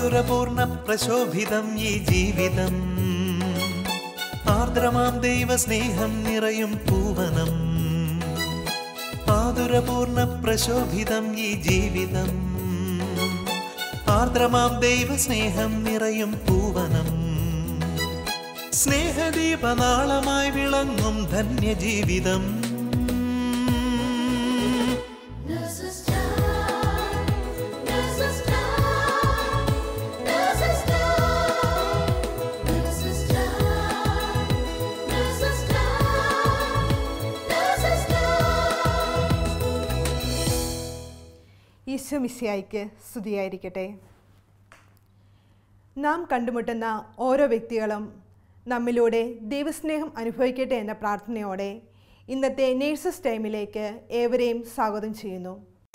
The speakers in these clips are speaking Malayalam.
മാധുരപൂർണ്ണ പ്രശോഭിതം ഈ ജീവിതം, ആർദ്രമാം ദൈവസ്നേഹം നിറയും പൂവനം. മാധുരപൂർണ്ണ പ്രശോഭിതം ഈ ജീവിതം, ആർദ്രമാം ദൈവസ്നേഹം നിറയും പൂവനം. സ്നേഹദീപനാളമായി വിളങ്ങും ധന്യജീവിതം. ഈശോ മിശിഹായ്ക്ക് സ്തുതിയായിരിക്കട്ടെ. നാം കണ്ടുമുട്ടുന്ന ഓരോ വ്യക്തികളും നമ്മിലൂടെ ദൈവസ്നേഹം അനുഭവിക്കട്ടെ എന്ന പ്രാർത്ഥനയോടെ ഇന്നത്തെ നേഴ്സസ് ടൈമിലേക്ക് ഏവരെയും സ്വാഗതം ചെയ്യുന്നു.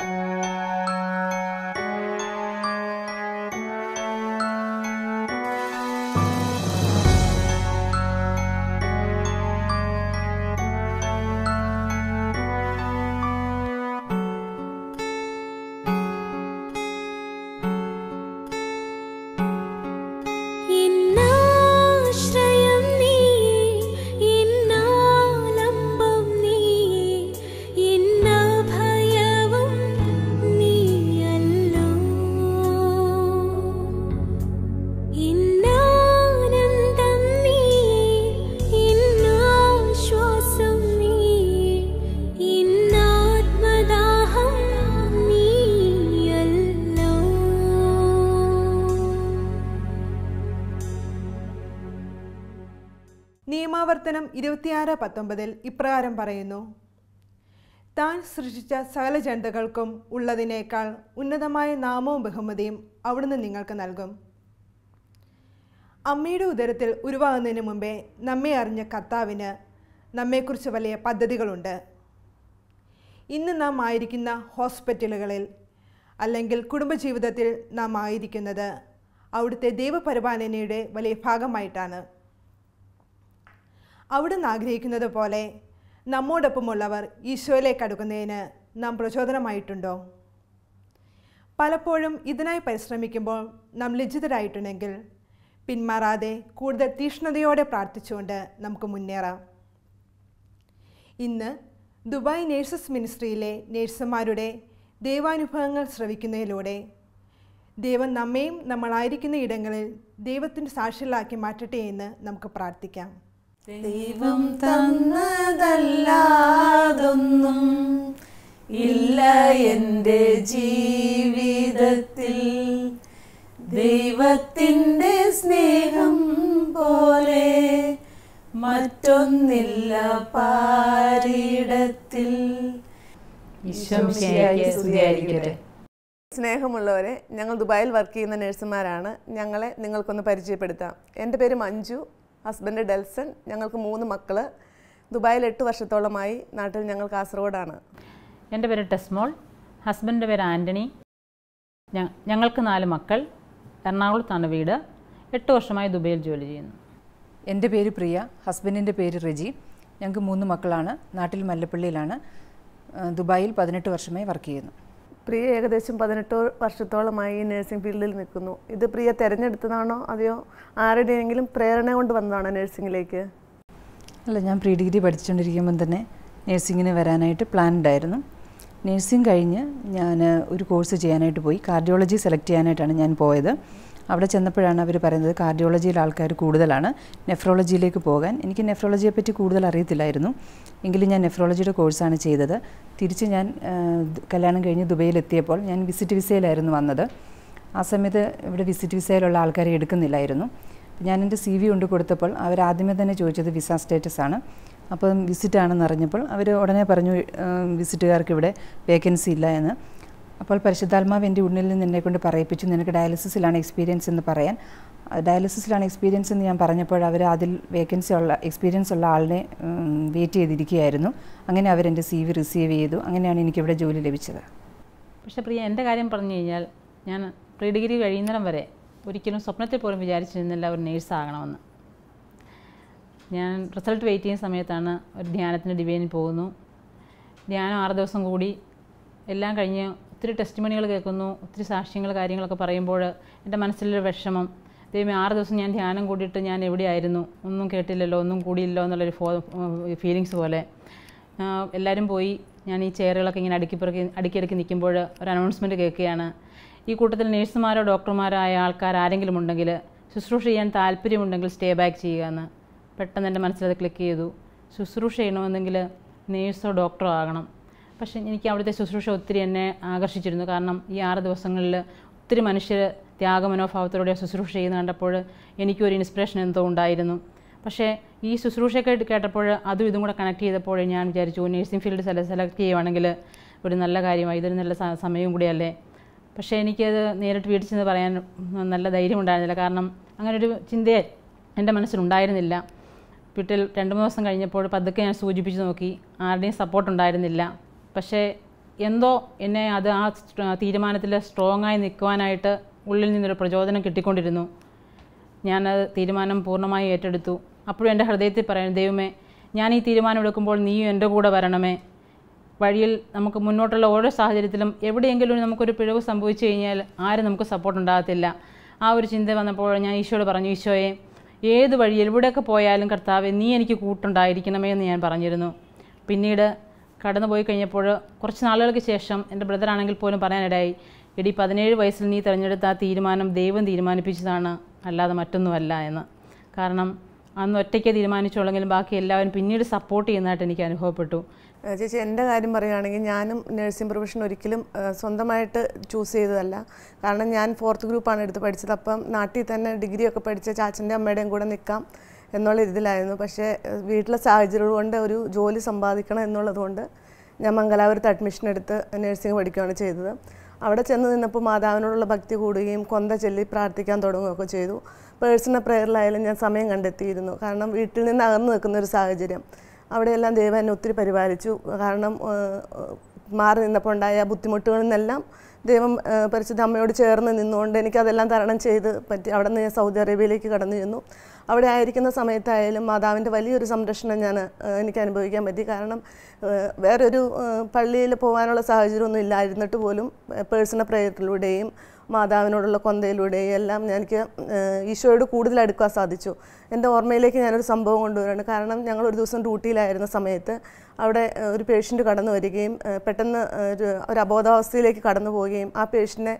നിയമാവർത്തനം 26:19 ഇപ്രകാരം പറയുന്നു: താൻ സൃഷ്ടിച്ച സകല ജനതകൾക്കും ഉള്ളതിനേക്കാൾ ഉന്നതമായ നാമവും ബഹുമതിയും അവിടുന്ന് നിങ്ങൾക്ക് നൽകും. അമ്മയുടെ ഉദരത്തിൽ ഉരുവാകുന്നതിന് മുമ്പേ നമ്മെ അറിഞ്ഞ കർത്താവിന് നമ്മെക്കുറിച്ച് വലിയ പദ്ധതികളുണ്ട്. ഇന്ന് നാം ആയിരിക്കുന്ന ഹോസ്പിറ്റലുകളിൽ അല്ലെങ്കിൽ കുടുംബജീവിതത്തിൽ നാം ആയിരിക്കുന്നത് അവിടുത്തെ ദൈവപരിപാലനയുടെ വലിയ ഭാഗമായിട്ടാണ്. അവിടുന്ന് ആഗ്രഹിക്കുന്നത് പോലെ നമ്മോടൊപ്പമുള്ളവർ ഈശോയിലേക്ക് അടുക്കുന്നതിന് നാം പ്രചോദനമായിട്ടുണ്ടോ? പലപ്പോഴും ഇതിനായി പരിശ്രമിക്കുമ്പോൾ നാം ലജ്ജിതരായിട്ടുണ്ടെങ്കിൽ പിന്മാറാതെ കൂടുതൽ തീക്ഷ്ണതയോടെ പ്രാർത്ഥിച്ചുകൊണ്ട് നമുക്ക് മുന്നേറാം. ഇന്ന് ദുബായ് നേഴ്സസ് മിനിസ്ട്രിയിലെ നേഴ്സുമാരുടെ ദൈവാനുഭവങ്ങൾ ശ്രവിക്കുന്നതിലൂടെ ദൈവം നമ്മയും നമ്മളായിരിക്കുന്ന ഇടങ്ങളിൽ ദൈവത്തിൻ്റെ സാക്ഷികളാക്കി മാറ്റട്ടെ എന്ന് നമുക്ക് പ്രാർത്ഥിക്കാം. ദൈവം തന്നതല്ലാതൊന്നും ഇല്ല എൻ്റെ ജീവിതത്തിൽ, ദൈവത്തിൻ്റെ സ്നേഹം പോലെ മറ്റൊന്നില്ല പാരിടത്തിൽ. സ്നേഹമുള്ളവരെ, ഞങ്ങൾ ദുബായിൽ വർക്ക് ചെയ്യുന്ന നഴ്സുമാരാണ്. ഞങ്ങളെ നിങ്ങൾക്കൊന്ന് പരിചയപ്പെടുത്താം. എൻ്റെ പേര് മഞ്ജു, ഹസ്ബൻഡ് ഡെൽസൺ. ഞങ്ങൾക്ക് 3 മക്കൾ. ദുബായിൽ 8 വർഷത്തോളമായി. നാട്ടിൽ ഞങ്ങൾ കാസർഗോഡാണ്. എൻ്റെ പേര് ടെസ്മോൾ, ഹസ്ബൻഡിൻ്റെ പേര് ആൻ്റണി. ഞങ്ങൾക്ക് 4 മക്കൾ. എറണാകുളത്താണ് വീട്. 8 വർഷമായി ദുബൈയിൽ ജോലി ചെയ്യുന്നു. എൻ്റെ പേര് പ്രിയ, ഹസ്ബൻഡിൻ്റെ പേര് റെജി. ഞങ്ങൾക്ക് 3 മക്കളാണ്. നാട്ടിൽ മല്ലപ്പള്ളിയിലാണ്. ദുബായിൽ 18 വർഷമായി വർക്ക് ചെയ്യുന്നു. പ്രിയ ഏകദേശം 18 വർഷത്തോളമായി നഴ്സിംഗ് ഫീൽഡിൽ നിൽക്കുന്നു. ഇത് പ്രിയ തിരഞ്ഞെടുത്തതാണോ അതെയോ ആരുടെയെങ്കിലും പ്രേരണ കൊണ്ട് വന്നതാണോ നഴ്സിംഗിലേക്ക്? അല്ല, ഞാൻ പ്രീ ഡിഗ്രി പഠിച്ചുകൊണ്ടിരിക്കുമ്പം തന്നെ നഴ്സിങ്ങിന് വരാനായിട്ട് പ്ലാൻ ഉണ്ടായിരുന്നു. നഴ്സിംഗ് കഴിഞ്ഞ് ഞാൻ ഒരു കോഴ്സ് ചെയ്യാനായിട്ട് പോയി. കാർഡിയോളജി സെലക്ട് ചെയ്യാനായിട്ടാണ് ഞാൻ പോയത്. അവിടെ ചെന്നപ്പോഴാണ് അവർ പറയുന്നത് കാർഡിയോളജിയിൽ ആൾക്കാർ കൂടുതലാണ്, നെഫ്രോളജിയിലേക്ക് പോകാൻ. എനിക്ക് നെഫ്രോളജിയെ പറ്റി കൂടുതൽ അറിയത്തില്ലായിരുന്നു. എങ്കിലും ഞാൻ നെഫ്രോളജിയുടെ കോഴ്സാണ് ചെയ്തത്. തിരിച്ച് ഞാൻ കല്യാണം കഴിഞ്ഞ് ദുബൈയിലെത്തിയപ്പോൾ ഞാൻ വിസിറ്റ് വിസയിലായിരുന്നു വന്നത്. ആ സമയത്ത് ഇവിടെ വിസിറ്റ് വിസയിലുള്ള ആൾക്കാരെ എടുക്കുന്നില്ലായിരുന്നു. ഞാൻ എൻ്റെ CV കൊണ്ട് കൊടുത്തപ്പോൾ അവരാദ്യമേ തന്നെ ചോദിച്ചത് വിസ സ്റ്റാറ്റസ് ആണ്. അപ്പം വിസിറ്റാണെന്ന് അറിഞ്ഞപ്പോൾ അവർ ഉടനെ പറഞ്ഞു വിസിറ്റുകാർക്ക് ഇവിടെ വേക്കൻസി ഇല്ല എന്ന്. അപ്പോൾ പരിശുദ്ധാത്മാവ് എൻ്റെ ഉള്ളിൽ നിന്ന് എന്നെക്കൊണ്ട് പറയിപ്പിച്ചു, നിനക്ക് ഡയാലിസിസിലാണ് എക്സ്പീരിയൻസ് എന്ന് പറയാൻ. ഡയാലിസിസിലാണ് എക്സ്പീരിയൻസ് എന്ന് ഞാൻ പറഞ്ഞപ്പോൾ അവർ അതിൽ എക്സ്പീരിയൻസ് ഉള്ള ആളിനെ വെയിറ്റ് ചെയ്തിരിക്കുകയായിരുന്നു. അങ്ങനെ അവരെൻ്റെ CV റിസീവ് ചെയ്തു. അങ്ങനെയാണ് എനിക്കിവിടെ ജോലി ലഭിച്ചത്. പക്ഷേ പ്രിയ, എൻ്റെ കാര്യം പറഞ്ഞു കഴിഞ്ഞാൽ ഞാൻ പ്രീ ഡിഗ്രി കഴിയുന്നിടം വരെ ഒരിക്കലും സ്വപ്നത്തിൽ പോലും വിചാരിച്ചിരുന്നില്ല ഒരു നേഴ്സാകണമെന്ന്. ഞാൻ റിസൾട്ട് വെയിറ്റ് ചെയ്യുന്ന സമയത്താണ് ഒരു ധ്യാനത്തിന് ഡിവൈനിൽ പോകുന്നു. ധ്യാനം 6 ദിവസം കൂടി എല്ലാം കഴിഞ്ഞ് ഒത്തിരി ടെസ്റ്റിമണികൾ കേൾക്കുന്നു, ഒത്തിരി സാക്ഷ്യങ്ങൾ കാര്യങ്ങളൊക്കെ പറയുമ്പോൾ എൻ്റെ മനസ്സിലൊരു വിഷമം, ദൈവമേ 6 ദിവസം ഞാൻ ധ്യാനം കൂടിയിട്ട് ഞാൻ എവിടെയായിരുന്നു, ഒന്നും കേട്ടില്ലല്ലോ, ഒന്നും കൂടിയില്ലോ എന്നുള്ളൊരു ഫീലിങ്സ് പോലെ. എല്ലാവരും പോയി, ഞാൻ ഈ ചെയറുകളൊക്കെ ഇങ്ങനെ അടുക്കി നിൽക്കുമ്പോൾ ഒരു അനൗൺസ്മെൻറ്റ് കേൾക്കുകയാണ്, ഈ കൂട്ടത്തിൽ നേഴ്സുമാരോ ഡോക്ടർമാരോ ആയ ആൾക്കാർ ആരെങ്കിലും ഉണ്ടെങ്കിൽ ശുശ്രൂഷ ചെയ്യാൻ താല്പര്യമുണ്ടെങ്കിൽ സ്റ്റേ ബാക്ക് ചെയ്യുക എന്ന്. പെട്ടെന്ന് എൻ്റെ മനസ്സിലത് ക്ലിക്ക് ചെയ്തു. ശുശ്രൂഷ ചെയ്യണമെന്നെങ്കിൽ നേഴ്സോ ഡോക്ടറോ ആകണം. പക്ഷേ എനിക്ക് അവിടുത്തെ ശുശ്രൂഷ ഒത്തിരി എന്നെ ആകർഷിച്ചിരുന്നു. കാരണം ഈ 6 ദിവസങ്ങളിൽ ഒത്തിരി മനുഷ്യർ ത്യാഗമനോഭാവത്തോടെ ശുശ്രൂഷ ചെയ്യുന്ന കണ്ടപ്പോൾ എനിക്കൊരു ഇൻസ്പിറേഷൻ എന്തോ ഉണ്ടായിരുന്നു. പക്ഷേ ഈ ശുശ്രൂഷയൊക്കെ കേട്ടപ്പോൾ അതും ഇതും കൂടെ കണക്ട് ചെയ്തപ്പോൾ ഞാൻ വിചാരിച്ചു, നേഴ്സിംഗ് ഫീൽഡ് സെലക്ട് ചെയ്യുവാണെങ്കിൽ ഒരു നല്ല കാര്യമായി, ഇതൊരു നല്ല സമയവും കൂടിയല്ലേ. പക്ഷേ എനിക്കത് നേരിട്ട് വീട്ടിൽ ചെന്ന് പറയാൻ നല്ല ധൈര്യം ഉണ്ടായിരുന്നില്ല. കാരണം അങ്ങനൊരു ചിന്തയെ എൻ്റെ മനസ്സിലുണ്ടായിരുന്നില്ല. വീട്ടിൽ 2-3 ദിവസം കഴിഞ്ഞപ്പോൾ പതുക്കെ ഞാൻ സൂചിപ്പിച്ച് നോക്കി, ആരുടെയും സപ്പോർട്ട് ഉണ്ടായിരുന്നില്ല. പക്ഷേ എന്തോ എന്നെ അത് ആ തീരുമാനത്തിൽ സ്ട്രോങ്ങായി നിൽക്കുവാനായിട്ട് ഉള്ളിൽ നിന്നൊരു പ്രചോദനം കിട്ടിക്കൊണ്ടിരുന്നു. ഞാനത് തീരുമാനം പൂർണ്ണമായി ഏറ്റെടുത്തു. അപ്പോഴും എൻ്റെ ഹൃദയത്തിൽ പറയുന്നു, ദൈവമേ, ഞാൻ ഈ തീരുമാനം എടുക്കുമ്പോൾ നീയും എൻ്റെ കൂടെ വരണമേ. വഴിയിൽ നമുക്ക് മുന്നോട്ടുള്ള ഓരോ സാഹചര്യത്തിലും എവിടെയെങ്കിലും നമുക്കൊരു പിഴവ് സംഭവിച്ചു കഴിഞ്ഞാൽ ആരും നമുക്ക് സപ്പോർട്ട് ഉണ്ടാകത്തില്ല. ആ ഒരു ചിന്ത വന്നപ്പോൾ ഞാൻ ഈശോയോട് പറഞ്ഞു, ഈശോയെ, ഏത് വഴിയിൽ എവിടെയൊക്കെ പോയാലും കർത്താവേ, നീ എനിക്ക് കൂട്ടുണ്ടായിരിക്കണമേ എന്ന് ഞാൻ പറഞ്ഞിരുന്നു. പിന്നീട് കടന്നു പോയി കഴിഞ്ഞപ്പോൾ കുറച്ച് നാളുകൾക്ക് ശേഷം എൻ്റെ ബ്രദറാണെങ്കിൽ പോലും പറയാനിടയായി, എടി 17 വയസ്സിൽ നീ തിരഞ്ഞെടുത്ത ആ തീരുമാനം ദൈവം തീരുമാനിപ്പിച്ചതാണ്, അല്ലാതെ മറ്റൊന്നുമല്ല എന്ന്. കാരണം അന്ന് ഒറ്റയ്ക്ക് തീരുമാനിച്ചോളെങ്കിലും ബാക്കി എല്ലാവരും പിന്നീട് സപ്പോർട്ട് ചെയ്യുന്നതായിട്ട് എനിക്ക് അനുഭവപ്പെട്ടു. ചേച്ചി, എൻ്റെ കാര്യം പറയുകയാണെങ്കിൽ ഞാനും നഴ്സിംഗ് പ്രൊഫഷൻ ഒരിക്കലും സ്വന്തമായിട്ട് ചൂസ് ചെയ്തതല്ല. കാരണം ഞാൻ 4th ഗ്രൂപ്പാണ് എടുത്ത് പഠിച്ചത്. അപ്പം നാട്ടിൽ തന്നെ ഡിഗ്രിയൊക്കെ പഠിച്ച ചാച്ചൻ്റെ അമ്മയുടെയും കൂടെ നിൽക്കാം എന്നുള്ള ഇതിലായിരുന്നു. പക്ഷേ വീട്ടിലെ സാഹചര്യം കൊണ്ട് ഒരു ജോലി സമ്പാദിക്കണം എന്നുള്ളതുകൊണ്ട് ഞാൻ മംഗലാപുരത്ത് അഡ്മിഷൻ എടുത്ത് നഴ്സിംഗ് പഠിക്കുകയാണ് ചെയ്തത്. അവിടെ ചെന്ന് നിന്നപ്പോൾ മാതാവിനോടുള്ള ഭക്തി കൂടുകയും കൊന്ത ചൊല്ലി പ്രാർത്ഥിക്കാൻ തുടങ്ങുകയൊക്കെ ചെയ്തു. പേഴ്സണൽ പ്രയറിലായാലും ഞാൻ സമയം കണ്ടെത്തിയിരുന്നു. കാരണം വീട്ടിൽ നിന്ന് അകന്ന് നിൽക്കുന്നൊരു സാഹചര്യം. അവിടെയെല്ലാം ദൈവം എന്നെ ഒത്തിരി പരിപാലിച്ചു. കാരണം മാറി നിന്നപ്പോൾ ഉണ്ടായ ബുദ്ധിമുട്ടുകളിൽ നിന്നെല്ലാം ദൈവം പരിശുദ്ധ അമ്മയോട് ചേർന്ന് നിന്നുകൊണ്ട് എനിക്കതെല്ലാം തരണം ചെയ്ത് പറ്റി. അവിടെ നിന്ന് ഞാൻ സൗദി അറേബ്യയിലേക്ക് കടന്നു ചെന്നു. അവിടെ ആയിരിക്കുന്ന സമയത്തായാലും മാതാവിൻ്റെ വലിയൊരു സംരക്ഷണം എനിക്ക് അനുഭവിക്കാൻ പറ്റി. കാരണം വേറൊരു പള്ളിയിൽ പോകാനുള്ള സാഹചര്യമൊന്നും ഇല്ലായിരുന്നിട്ട് പോലും പേഴ്സണൽ പ്രയറിലൂടെയും മാതാവിനോടുള്ള കൊന്തയിലൂടെയും എല്ലാം എനിക്ക് ഈശോയോട് കൂടുതൽ അടുക്കാൻ സാധിച്ചു. എൻ്റെ ഓർമ്മയിലേക്ക് ഞാനൊരു സംഭവം കൊണ്ടുവരികയാണ്. കാരണം ഞങ്ങൾ ഒരു ദിവസം ഡ്യൂട്ടിയിലായിരുന്ന സമയത്ത് അവിടെ ഒരു പേഷ്യൻ്റ് കടന്നു വരികയും പെട്ടെന്ന് ഒരു അബോധാവസ്ഥയിലേക്ക് കടന്നു പോവുകയും ആ പേഷ്യൻറ്റിനെ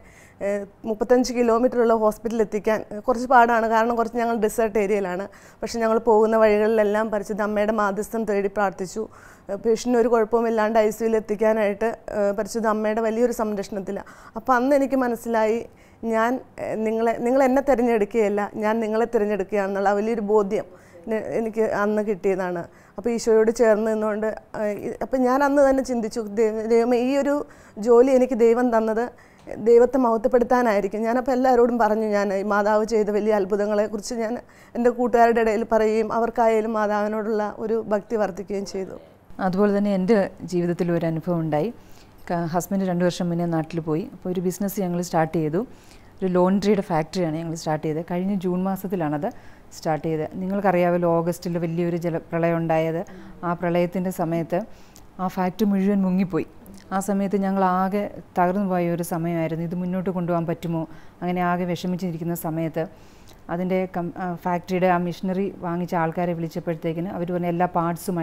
35 കിലോമീറ്ററുള്ള ഹോസ്പിറ്റലിൽ എത്തിക്കാൻ കുറച്ച് പാടാണ്. കാരണം കുറച്ച് ഞങ്ങൾ ഡെസേർട്ട് ഏരിയയിലാണ്. പക്ഷേ ഞങ്ങൾ പോകുന്ന വഴികളിലെല്ലാം പരിശുദ്ധ അമ്മയുടെ മാധ്യസ്ഥം തേടി പ്രാർത്ഥിച്ചു. പേഷ്യൻ്റിന് ഒരു കുഴപ്പവുമില്ലാണ്ട് ICUവിൽ എത്തിക്കാനായിട്ട് പരിശുദ്ധ അമ്മയുടെ വലിയൊരു സംരക്ഷണത്തിലാണ്. അപ്പോൾ അന്ന് എനിക്ക് മനസ്സിലായി, ഞാൻ നിങ്ങൾ എന്നെ തിരഞ്ഞെടുക്കുകയല്ല, ഞാൻ നിങ്ങളെ തിരഞ്ഞെടുക്കുകയാണെന്നുള്ള വലിയൊരു ബോധ്യം എനിക്ക് അന്ന് കിട്ടിയതാണ്. അപ്പോൾ ഈശോയോട് ചേർന്ന് നിന്നുകൊണ്ട് അപ്പം ഞാൻ അന്ന് തന്നെ ചിന്തിച്ചു, ദൈവമേ, ഈ ഒരു ജോലി എനിക്ക് ദൈവം തന്നത് ദൈവത്തെ മഹത്വപ്പെടുത്താനായിരിക്കും. ഞാനപ്പോൾ എല്ലാവരോടും പറഞ്ഞു, ഞാൻ മാതാവ് ചെയ്ത വലിയ അത്ഭുതങ്ങളെക്കുറിച്ച് ഞാൻ എൻ്റെ കൂട്ടുകാരുടെ ഇടയിൽ പറയുകയും അവർക്കായാലും മാതാവിനോടുള്ള ഒരു ഭക്തി വർദ്ധിക്കുകയും ചെയ്തു. അതുപോലെ തന്നെ എൻ്റെ ജീവിതത്തിൽ ഒരു അനുഭവം ഉണ്ടായി. ഹസ്ബൻഡ് 2 വർഷം മുന്നേ നാട്ടിൽ പോയി. അപ്പോൾ ഒരു ബിസിനസ് ഞങ്ങൾ സ്റ്റാർട്ട് ചെയ്തു. ഒരു ലോണ്ട്രിയുടെ ഫാക്ടറിയാണ് ഞങ്ങൾ സ്റ്റാർട്ട് ചെയ്തത്. കഴിഞ്ഞ ജൂൺ മാസത്തിലാണത് സ്റ്റാർട്ട് ചെയ്തത്. നിങ്ങൾക്കറിയാമല്ലോ, ഓഗസ്റ്റിൽ വലിയൊരു പ്രളയം ഉണ്ടായത്. ആ പ്രളയത്തിൻ്റെ സമയത്ത് ആ ഫാക്ടറി മുഴുവൻ മുങ്ങിപ്പോയി. ആ സമയത്ത് ഞങ്ങൾ ആകെ തകർന്നു പോയ ഒരു സമയമായിരുന്നു. ഇത് മുന്നോട്ട് കൊണ്ടുപോകാൻ പറ്റുമോ, അങ്ങനെ ആകെ വിഷമിച്ചിരിക്കുന്ന സമയത്ത് അതിൻ്റെ ഫാക്ടറിയുടെ ആ മിഷനറി വാങ്ങിച്ച ആൾക്കാരെ വിളിച്ചപ്പോഴത്തേക്കിന് അവർ പറഞ്ഞ എല്ലാ പാർട്സും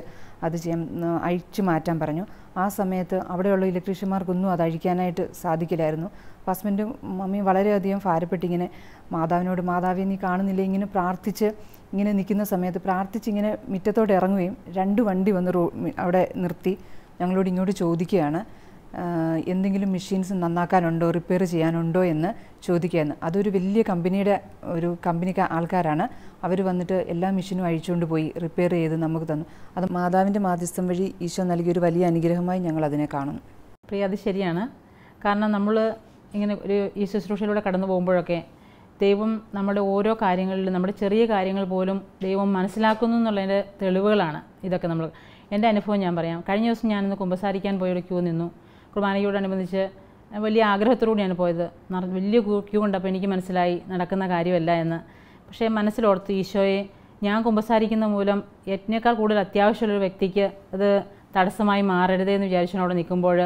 അഴിച്ചു മാറ്റാൻ പറഞ്ഞു. ആ സമയത്ത് അവിടെയുള്ള ഇലക്ട്രീഷ്യന്മാർക്കൊന്നും അത് അഴിക്കാനായിട്ട് സാധിക്കില്ലായിരുന്നു. ഹസ്ബൻഡും മമ്മിയും വളരെയധികം ഭാരപ്പെട്ടിങ്ങനെ മാതാവിനോട്, മാതാവെ നീ കാണുന്നില്ല, ഇങ്ങനെ പ്രാർത്ഥിച്ച് ഇങ്ങനെ നിൽക്കുന്ന സമയത്ത് പ്രാർത്ഥിച്ചിങ്ങനെ മുറ്റത്തോട്ട് ഇറങ്ങുകയും 2 വണ്ടി വന്ന് അവിടെ നിർത്തി ഞങ്ങളോട് ഇങ്ങോട്ട് ചോദിക്കുകയാണ്, എന്തെങ്കിലും മെഷീൻസ് നന്നാക്കാനുണ്ടോ, റിപ്പയർ ചെയ്യാനുണ്ടോ എന്ന് ചോദിക്കുകയെന്ന്. അതൊരു വലിയ കമ്പനി ആൾക്കാരാണ്. അവർ വന്നിട്ട് എല്ലാ മെഷീനും അഴിച്ചുകൊണ്ട് പോയി റിപ്പയർ ചെയ്ത് നമുക്ക് തന്നു. അത് മാതാവിൻ്റെ മാധ്യസ്ഥം വഴി ഈശോ നൽകിയൊരു വലിയ അനുഗ്രഹമായി ഞങ്ങൾ അതിനെ കാണുന്നു. പ്രിയ, അത് ശരിയാണ്. കാരണം നമ്മൾ ഇങ്ങനെ ഈ ശുശ്രൂഷയിലൂടെ കടന്നു പോകുമ്പോഴൊക്കെ ദൈവം നമ്മുടെ ഓരോ കാര്യങ്ങളിലും, നമ്മുടെ ചെറിയ കാര്യങ്ങൾ പോലും ദൈവം മനസ്സിലാക്കുന്നു എന്നുള്ളതിൻ്റെ തെളിവുകളാണ് ഇതൊക്കെ. എൻ്റെ അനുഭവം ഞാൻ പറയാം. കഴിഞ്ഞ ദിവസം ഞാനിന്ന് കുമ്പസാരിക്കാൻ പോയൊരു ക്യൂ നിന്നു. കുർബാനയോടനുബന്ധിച്ച് വലിയ ആഗ്രഹത്തോടുകൂടിയാണ് പോയത്. വലിയ ക്യൂ കണ്ടപ്പോൾ എനിക്ക് മനസ്സിലായി നടക്കുന്ന കാര്യമല്ല എന്ന്. പക്ഷേ മനസ്സിലോർത്ത്, ഈശോയെ, ഞാൻ കുമ്പസാരിക്കുന്ന മൂലം എന്നേക്കാൾ കൂടുതൽ അത്യാവശ്യമുള്ളൊരു വ്യക്തിക്ക് അത് തടസ്സമായി മാറരുതേ എന്ന് വിചാരിച്ചു അവിടെ നിൽക്കുമ്പോൾ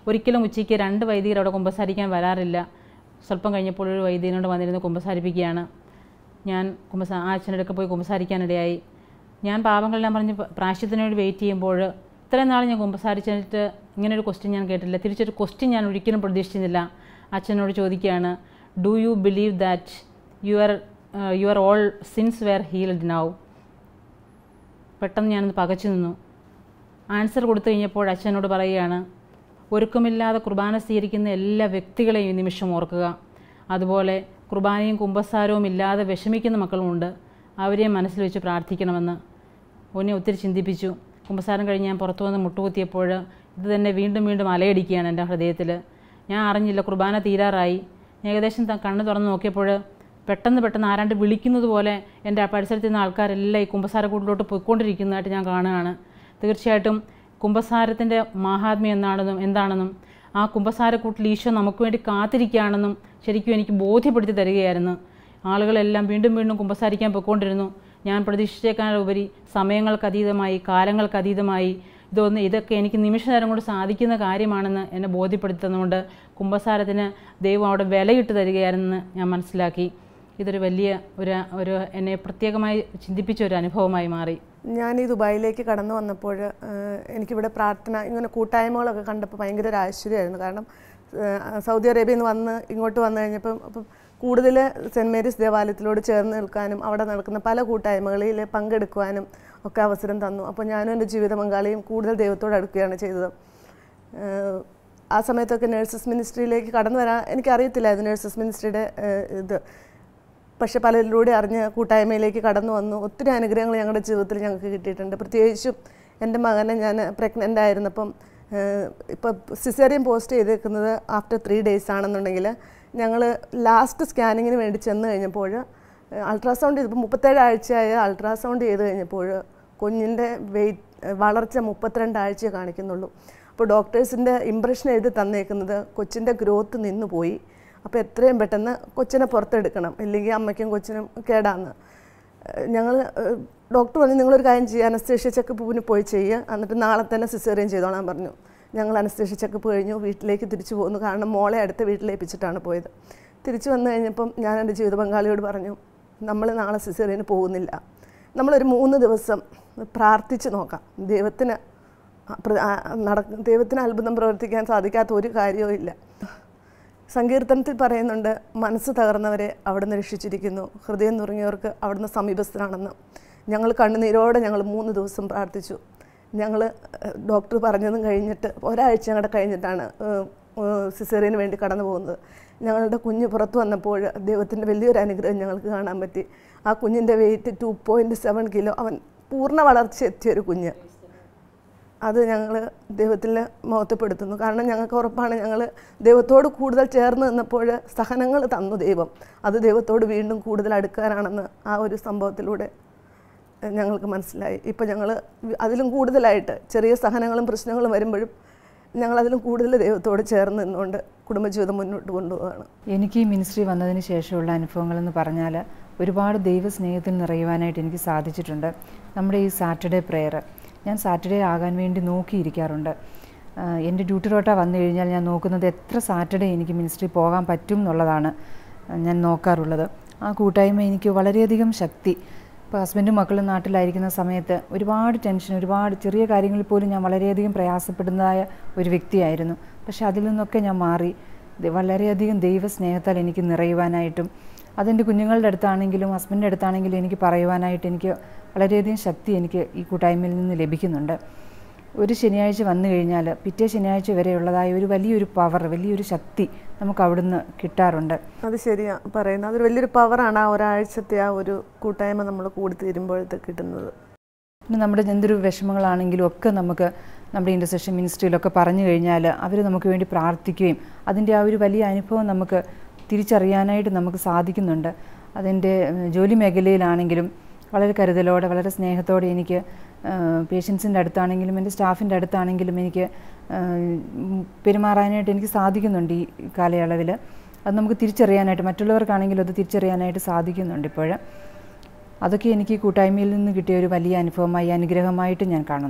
ഒരിക്കലും ഉച്ചയ്ക്ക് 2 വൈദികർ അവിടെ കുമ്പസാരിക്കാൻ വരാറില്ല. സ്വല്പം കഴിഞ്ഞപ്പോൾ ഒരു വൈദികനോട് വന്നിരുന്ന് കുമ്പസാരിപ്പിക്കുകയാണ്. ഞാൻ ആ അച്ഛൻ്റെ അടുക്ക പോയി കുമ്പസാരിക്കാനിടയായി. ഞാൻ പാപങ്ങളെല്ലാം പറഞ്ഞ് പ്രായശ്ചിത്തത്തിന് വേണ്ടി വെയിറ്റ് ചെയ്യുമ്പോൾ ഇത്രയും നാൾ ഞാൻ കുമ്പസാരിച്ചിട്ട് ഇങ്ങനൊരു ക്വസ്റ്റ്യൻ ഞാൻ കേട്ടില്ല. തിരിച്ചൊരു ക്വസ്റ്റ്യൻ ഞാൻ ഒരിക്കലും പ്രതീക്ഷിച്ചിരുന്നില്ല. അച്ഛനോട് ചോദിക്കുകയാണ്, do you believe that your all sins were healed now? പെട്ടെന്ന് ഞാനൊന്ന് പകച്ചു നിന്നു. ആൻസർ കൊടുത്തു കഴിഞ്ഞപ്പോൾ അച്ഛനോട് പറയുകയാണ്, ഒരുക്കമില്ലാതെ കുർബാന സ്വീകരിക്കുന്ന എല്ലാ വ്യക്തികളെയും ഈ നിമിഷം ഓർക്കുക. അതുപോലെ കുർബാനയും കുമ്പസാരവും ഇല്ലാതെ വിഷമിക്കുന്ന മക്കളുമുണ്ട്. അവരെയും മനസ്സിൽ വെച്ച് പ്രാർത്ഥിക്കണമെന്ന് എന്നെ ഒത്തിരി ചിന്തിപ്പിച്ചു. കുമ്പസാരം കഴിഞ്ഞ് ഞാൻ പുറത്തു വന്ന് മുട്ടുകുത്തിയപ്പോൾ ഇത് തന്നെ വീണ്ടും വീണ്ടും അലയടിക്കുകയാണ് എൻ്റെ ഹൃദയത്തിൽ. ഞാൻ അറിഞ്ഞില്ല കുർബാന തീരാറായി. ഏകദേശം കണ്ണ് തുറന്ന് നോക്കിയപ്പോൾ പെട്ടെന്ന് ആരാണ്ട് വിളിക്കുന്നത് പോലെ എൻ്റെ പരിസരത്ത് നിന്ന് ആൾക്കാരെല്ലാം ഈ കുമ്പസാരക്കൂട്ടിലോട്ട് പോയിക്കൊണ്ടിരിക്കുന്നതായിട്ട് ഞാൻ കാണുകയാണ്. തീർച്ചയായിട്ടും കുമ്പസാരത്തിൻ്റെ മാഹാത്മ്യം എന്താണെന്നും ആ കുമ്പസാരക്കൂട്ടിൽ ഈശോ നമുക്ക് വേണ്ടി കാത്തിരിക്കുകയാണെന്നും ശരിക്കും എനിക്ക് ബോധ്യപ്പെടുത്തി തരികയായിരുന്നു. ആളുകളെല്ലാം വീണ്ടും വീണ്ടും കുമ്പസാരിക്കാൻ പോയിക്കൊണ്ടിരുന്നു. ഞാൻ പ്രതീക്ഷിച്ചേക്കാളുപരി സമയങ്ങൾക്കതീതമായി, കാലങ്ങൾക്കതീതമായി ഇതൊക്കെ എനിക്ക് നിമിഷനേരം കൊണ്ട് സാധിക്കുന്ന കാര്യമാണെന്ന് എന്നെ ബോധ്യപ്പെടുത്തുന്നതുകൊണ്ട് കുമ്പസാരത്തിന് ദൈവം അവിടെ വിലയിട്ട് തരികയായിരുന്നെന്ന് ഞാൻ മനസ്സിലാക്കി. ഇതൊരു വലിയ ഒരു എന്നെ പ്രത്യേകമായി ചിന്തിപ്പിച്ച ഒരു അനുഭവമായി മാറി. ഞാൻ ഈ ദുബായിലേക്ക് കടന്നു വന്നപ്പോൾ എനിക്കിവിടെ പ്രാർത്ഥന ഇങ്ങനെ കൂട്ടായ്മകളൊക്കെ കണ്ടപ്പോൾ ഭയങ്കര ഒരു ആശ്ചര്യമായിരുന്നു. കാരണം സൗദി അറേബ്യയിൽ നിന്ന് ഇങ്ങോട്ട് വന്നു കഴിഞ്ഞപ്പം കൂടുതൽ സെൻറ്റ് മേരീസ് ദേവാലയത്തിലോട് ചേർന്ന് നിൽക്കാനും അവിടെ നടക്കുന്ന പല കൂട്ടായ്മകളിൽ പങ്കെടുക്കുവാനും ഒക്കെ അവസരം തന്നു. അപ്പോൾ ഞാനും എൻ്റെ ജീവിത പങ്കാളിയും കൂടുതൽ ദൈവത്തോട് അടുക്കുകയാണ് ചെയ്തത്. ആ സമയത്തൊക്കെ നഴ്സസ് മിനിസ്ട്രിയിലേക്ക് കടന്നു വരാൻ എനിക്കറിയത്തില്ലായിരുന്നു നേഴ്സസ് മിനിസ്ട്രിയുടെ ഇത്. പക്ഷെ പലരിലൂടെ അറിഞ്ഞ് കൂട്ടായ്മയിലേക്ക് കടന്നു വന്നു. ഒത്തിരി അനുഗ്രഹങ്ങൾ ഞങ്ങളുടെ ജീവിതത്തിൽ ഞങ്ങൾക്ക് കിട്ടിയിട്ടുണ്ട്. പ്രത്യേകിച്ചും എൻ്റെ മകനെ ഞാൻ പ്രഗ്നൻ്റ് ആയിരുന്നപ്പം ഇപ്പോൾ സിസേറിയൻ പോസ്റ്റ് ചെയ്തേക്കുന്നത് ആഫ്റ്റർ 3 days ആണെന്നുണ്ടെങ്കിൽ ഞങ്ങൾ ലാസ്റ്റ് സ്കാനിങ്ങിന് വേണ്ടി ചെന്ന് കഴിഞ്ഞപ്പോൾ അൾട്രാസൗണ്ട് ചെയ്തപ്പോൾ 37 ആഴ്ചയായ അൾട്രാസൗണ്ട് ചെയ്ത് കഴിഞ്ഞപ്പോൾ കുഞ്ഞിൻ്റെ വളർച്ച 32 ആഴ്ചയെ കാണിക്കുന്നുള്ളൂ. അപ്പോൾ ഡോക്ടേഴ്സിൻ്റെ ഇംപ്രഷൻ എഴുതി തന്നേക്കുന്നത് കൊച്ചിൻ്റെ ഗ്രോത്ത് നിന്നുപോയി. അപ്പോൾ എത്രയും പെട്ടെന്ന് കൊച്ചിനെ പുറത്തെടുക്കണം, ഇല്ലെങ്കിൽ അമ്മയ്ക്കും കൊച്ചിനും കേടാന്ന്. ഞങ്ങൾ ഡോക്ടർ പറഞ്ഞു, നിങ്ങളൊരു കാര്യം ചെയ്യുക, അനസ്തേഷ്യ ചെക്കപ്പിന് പോയി ചെയ്യുക, എന്നിട്ട് നാളെ തന്നെ സിസേറിയൻ ചെയ്തോളാൻ പറഞ്ഞു. ഞങ്ങൾ അനസ്തേഷ്യ ചെക്കപ്പ് കഴിഞ്ഞു, വീട്ടിലേക്ക് തിരിച്ചു പോകുന്നു. കാരണം മോളെ അടുത്ത വീട്ടിലേപ്പിച്ചിട്ടാണ് പോയത്. തിരിച്ചു വന്നു കഴിഞ്ഞപ്പം ഞാൻ എൻ്റെ ജീവിത പങ്കാളിയോട് പറഞ്ഞു, നമ്മൾ നാളെ സിസേറിയന് പോകുന്നില്ല, നമ്മളൊരു 3 ദിവസം പ്രാർത്ഥിച്ച് നോക്കാം. ദൈവത്തിന് അത്ഭുതം പ്രവർത്തിക്കാൻ സാധിക്കാത്ത ഒരു കാര്യവും ഇല്ല. സങ്കീർത്തനത്തിൽ പറയുന്നുണ്ട്, മനസ്സ് തകർന്നവരെ അവിടുന്ന് രക്ഷിച്ചിരിക്കുന്നു, ഹൃദയം നുറുങ്ങിയവർക്ക് അവിടുന്ന് സമീപസ്ഥനാണെന്ന്. ഞങ്ങൾ കണ്ണുനീരോടെ 3 ദിവസം പ്രാർത്ഥിച്ചു. ഞങ്ങൾ ഡോക്ടർ പറഞ്ഞതും കഴിഞ്ഞിട്ട് ഒരാഴ്ച ഞങ്ങളുടെ കഴിഞ്ഞിട്ടാണ് സിസേറിയന് വേണ്ടി കടന്നു പോകുന്നത്. ഞങ്ങളുടെ കുഞ്ഞ് പുറത്തു വന്നപ്പോൾ ദൈവത്തിൻ്റെ വലിയൊരു അനുഗ്രഹം ഞങ്ങൾക്ക് കാണാൻ പറ്റി. ആ കുഞ്ഞിൻ്റെ വെയിറ്റ് 2.7 കിലോ, അവൻ പൂർണ്ണ വളർച്ച എത്തിയൊരു കുഞ്ഞ്. അത് ഞങ്ങൾ ദൈവത്തിൽ മഹത്വപ്പെടുത്തുന്നു. കാരണം ഞങ്ങൾക്ക് ഉറപ്പാണ്, ഞങ്ങൾ ദൈവത്തോട് കൂടുതൽ ചേർന്ന് നിന്നപ്പോൾ സഹനങ്ങൾ തന്നു ദൈവം. അത് ദൈവത്തോട് വീണ്ടും കൂടുതൽ അടുക്കാനാണെന്ന് ആ ഒരു സംഭവത്തിലൂടെ ഞങ്ങൾക്ക് മനസ്സിലായി. ഇപ്പം ഞങ്ങൾ അതിലും കൂടുതലായിട്ട് ചെറിയ സഹനങ്ങളും പ്രശ്നങ്ങളും വരുമ്പോഴും ഞങ്ങളതിലും കൂടുതൽ ദൈവത്തോട് ചേർന്ന് നിന്നുകൊണ്ട് കുടുംബജീവിതം മുന്നോട്ട് കൊണ്ടുപോവുകയാണ്. എനിക്ക് ഈ മിനിസ്ട്രി വന്നതിന് ശേഷമുള്ള അനുഭവങ്ങളെന്ന് പറഞ്ഞാൽ ഒരുപാട് ദൈവസ്നേഹത്തിൽ നിറയുവാനായിട്ട് എനിക്ക് സാധിച്ചിട്ടുണ്ട്. നമ്മുടെ ഈ സാറ്റർഡേ പ്രെയർ ഞാൻ സാറ്റർഡേ ആകാൻ വേണ്ടി നോക്കിയിരിക്കാറുണ്ട്. എൻ്റെ ഡ്യൂട്ടി റോട്ട വന്നു കഴിഞ്ഞാൽ ഞാൻ നോക്കുന്നത് എത്ര സാറ്റർഡേ എനിക്ക് മിനിസ്ട്രി പോകാൻ പറ്റും എന്നുള്ളതാണ് ഞാൻ നോക്കാറുള്ളത്. ആ കൂട്ടായ്മ എനിക്ക് വളരെയധികം ശക്തി. ഇപ്പോൾ ഹസ്ബൻഡും മക്കളും നാട്ടിലായിരിക്കുന്ന സമയത്ത് ഒരുപാട് ടെൻഷൻ, ഒരുപാട് ചെറിയ കാര്യങ്ങളിൽ പോലും ഞാൻ വളരെയധികം പ്രയാസപ്പെടുന്നതായ ഒരു വ്യക്തിയായിരുന്നു. പക്ഷെ അതിൽ നിന്നൊക്കെ ഞാൻ മാറി വളരെയധികം ദൈവസ്നേഹത്താൽ എനിക്ക് നിറയുവാനായിട്ടും അതെൻ്റെ കുഞ്ഞുങ്ങളുടെ അടുത്താണെങ്കിലും ഹസ്ബൻഡിൻ്റെ അടുത്താണെങ്കിലും എനിക്ക് പറയുവാനായിട്ട് എനിക്ക് വളരെയധികം ശക്തി എനിക്ക് ഈ കൂട്ടായ്മയിൽ നിന്ന് ലഭിക്കുന്നുണ്ട്. ഒരു ശനിയാഴ്ച വന്നു കഴിഞ്ഞാൽ പിറ്റേ ശനിയാഴ്ച വരെയുള്ളതായ ഒരു വലിയൊരു പവർ, വലിയൊരു ശക്തി നമുക്ക് അവിടുന്ന് കിട്ടാറുണ്ട്. അത് ശരിയാണ് പറയുന്നത്. അതൊരു വലിയൊരു പവറാണ് ആ ഒരാഴ്ചത്തെ ആ ഒരു കൂട്ടായ്മ നമ്മൾ കൂടി തീരുമ്പോഴത്തേക്ക് കിട്ടുന്നത്. പിന്നെ നമ്മുടെ എന്തൊരു വിഷമങ്ങളാണെങ്കിലും ഒക്കെ നമുക്ക് നമ്മുടെ ഇൻ്റർസെഷൻ മിനിസ്ട്രിയിലൊക്കെ പറഞ്ഞു കഴിഞ്ഞാൽ അവർ നമുക്ക് വേണ്ടി പ്രാർത്ഥിക്കുകയും അതിൻ്റെ ആ ഒരു വലിയ അനുഭവം നമുക്ക് തിരിച്ചറിയാനായിട്ട് നമുക്ക് സാധിക്കുന്നുണ്ട്. അതിൻ്റെ ജോലി മേഖലയിലാണെങ്കിലും വളരെ കരുതലോടെ വളരെ സ്നേഹത്തോടെ എനിക്ക് പേഷ്യൻസിൻ്റെ അടുത്താണെങ്കിലും എൻ്റെ സ്റ്റാഫിൻ്റെ അടുത്താണെങ്കിലും എനിക്ക് പെരുമാറാനായിട്ട് എനിക്ക് സാധിക്കുന്നുണ്ട്. ഈ കാലയളവിൽ അത് നമുക്ക് തിരിച്ചറിയാനായിട്ട്, മറ്റുള്ളവർക്കാണെങ്കിലും അത് തിരിച്ചറിയാനായിട്ട് സാധിക്കുന്നുണ്ട്. ഇപ്പോൾ അതൊക്കെ എനിക്ക് കൂട്ടായ്മയിൽ നിന്ന് കിട്ടിയ ഒരു വലിയ അനുഭവമായി അനുഗ്രഹമായിട്ട് ഞാൻ കാണുന്നു.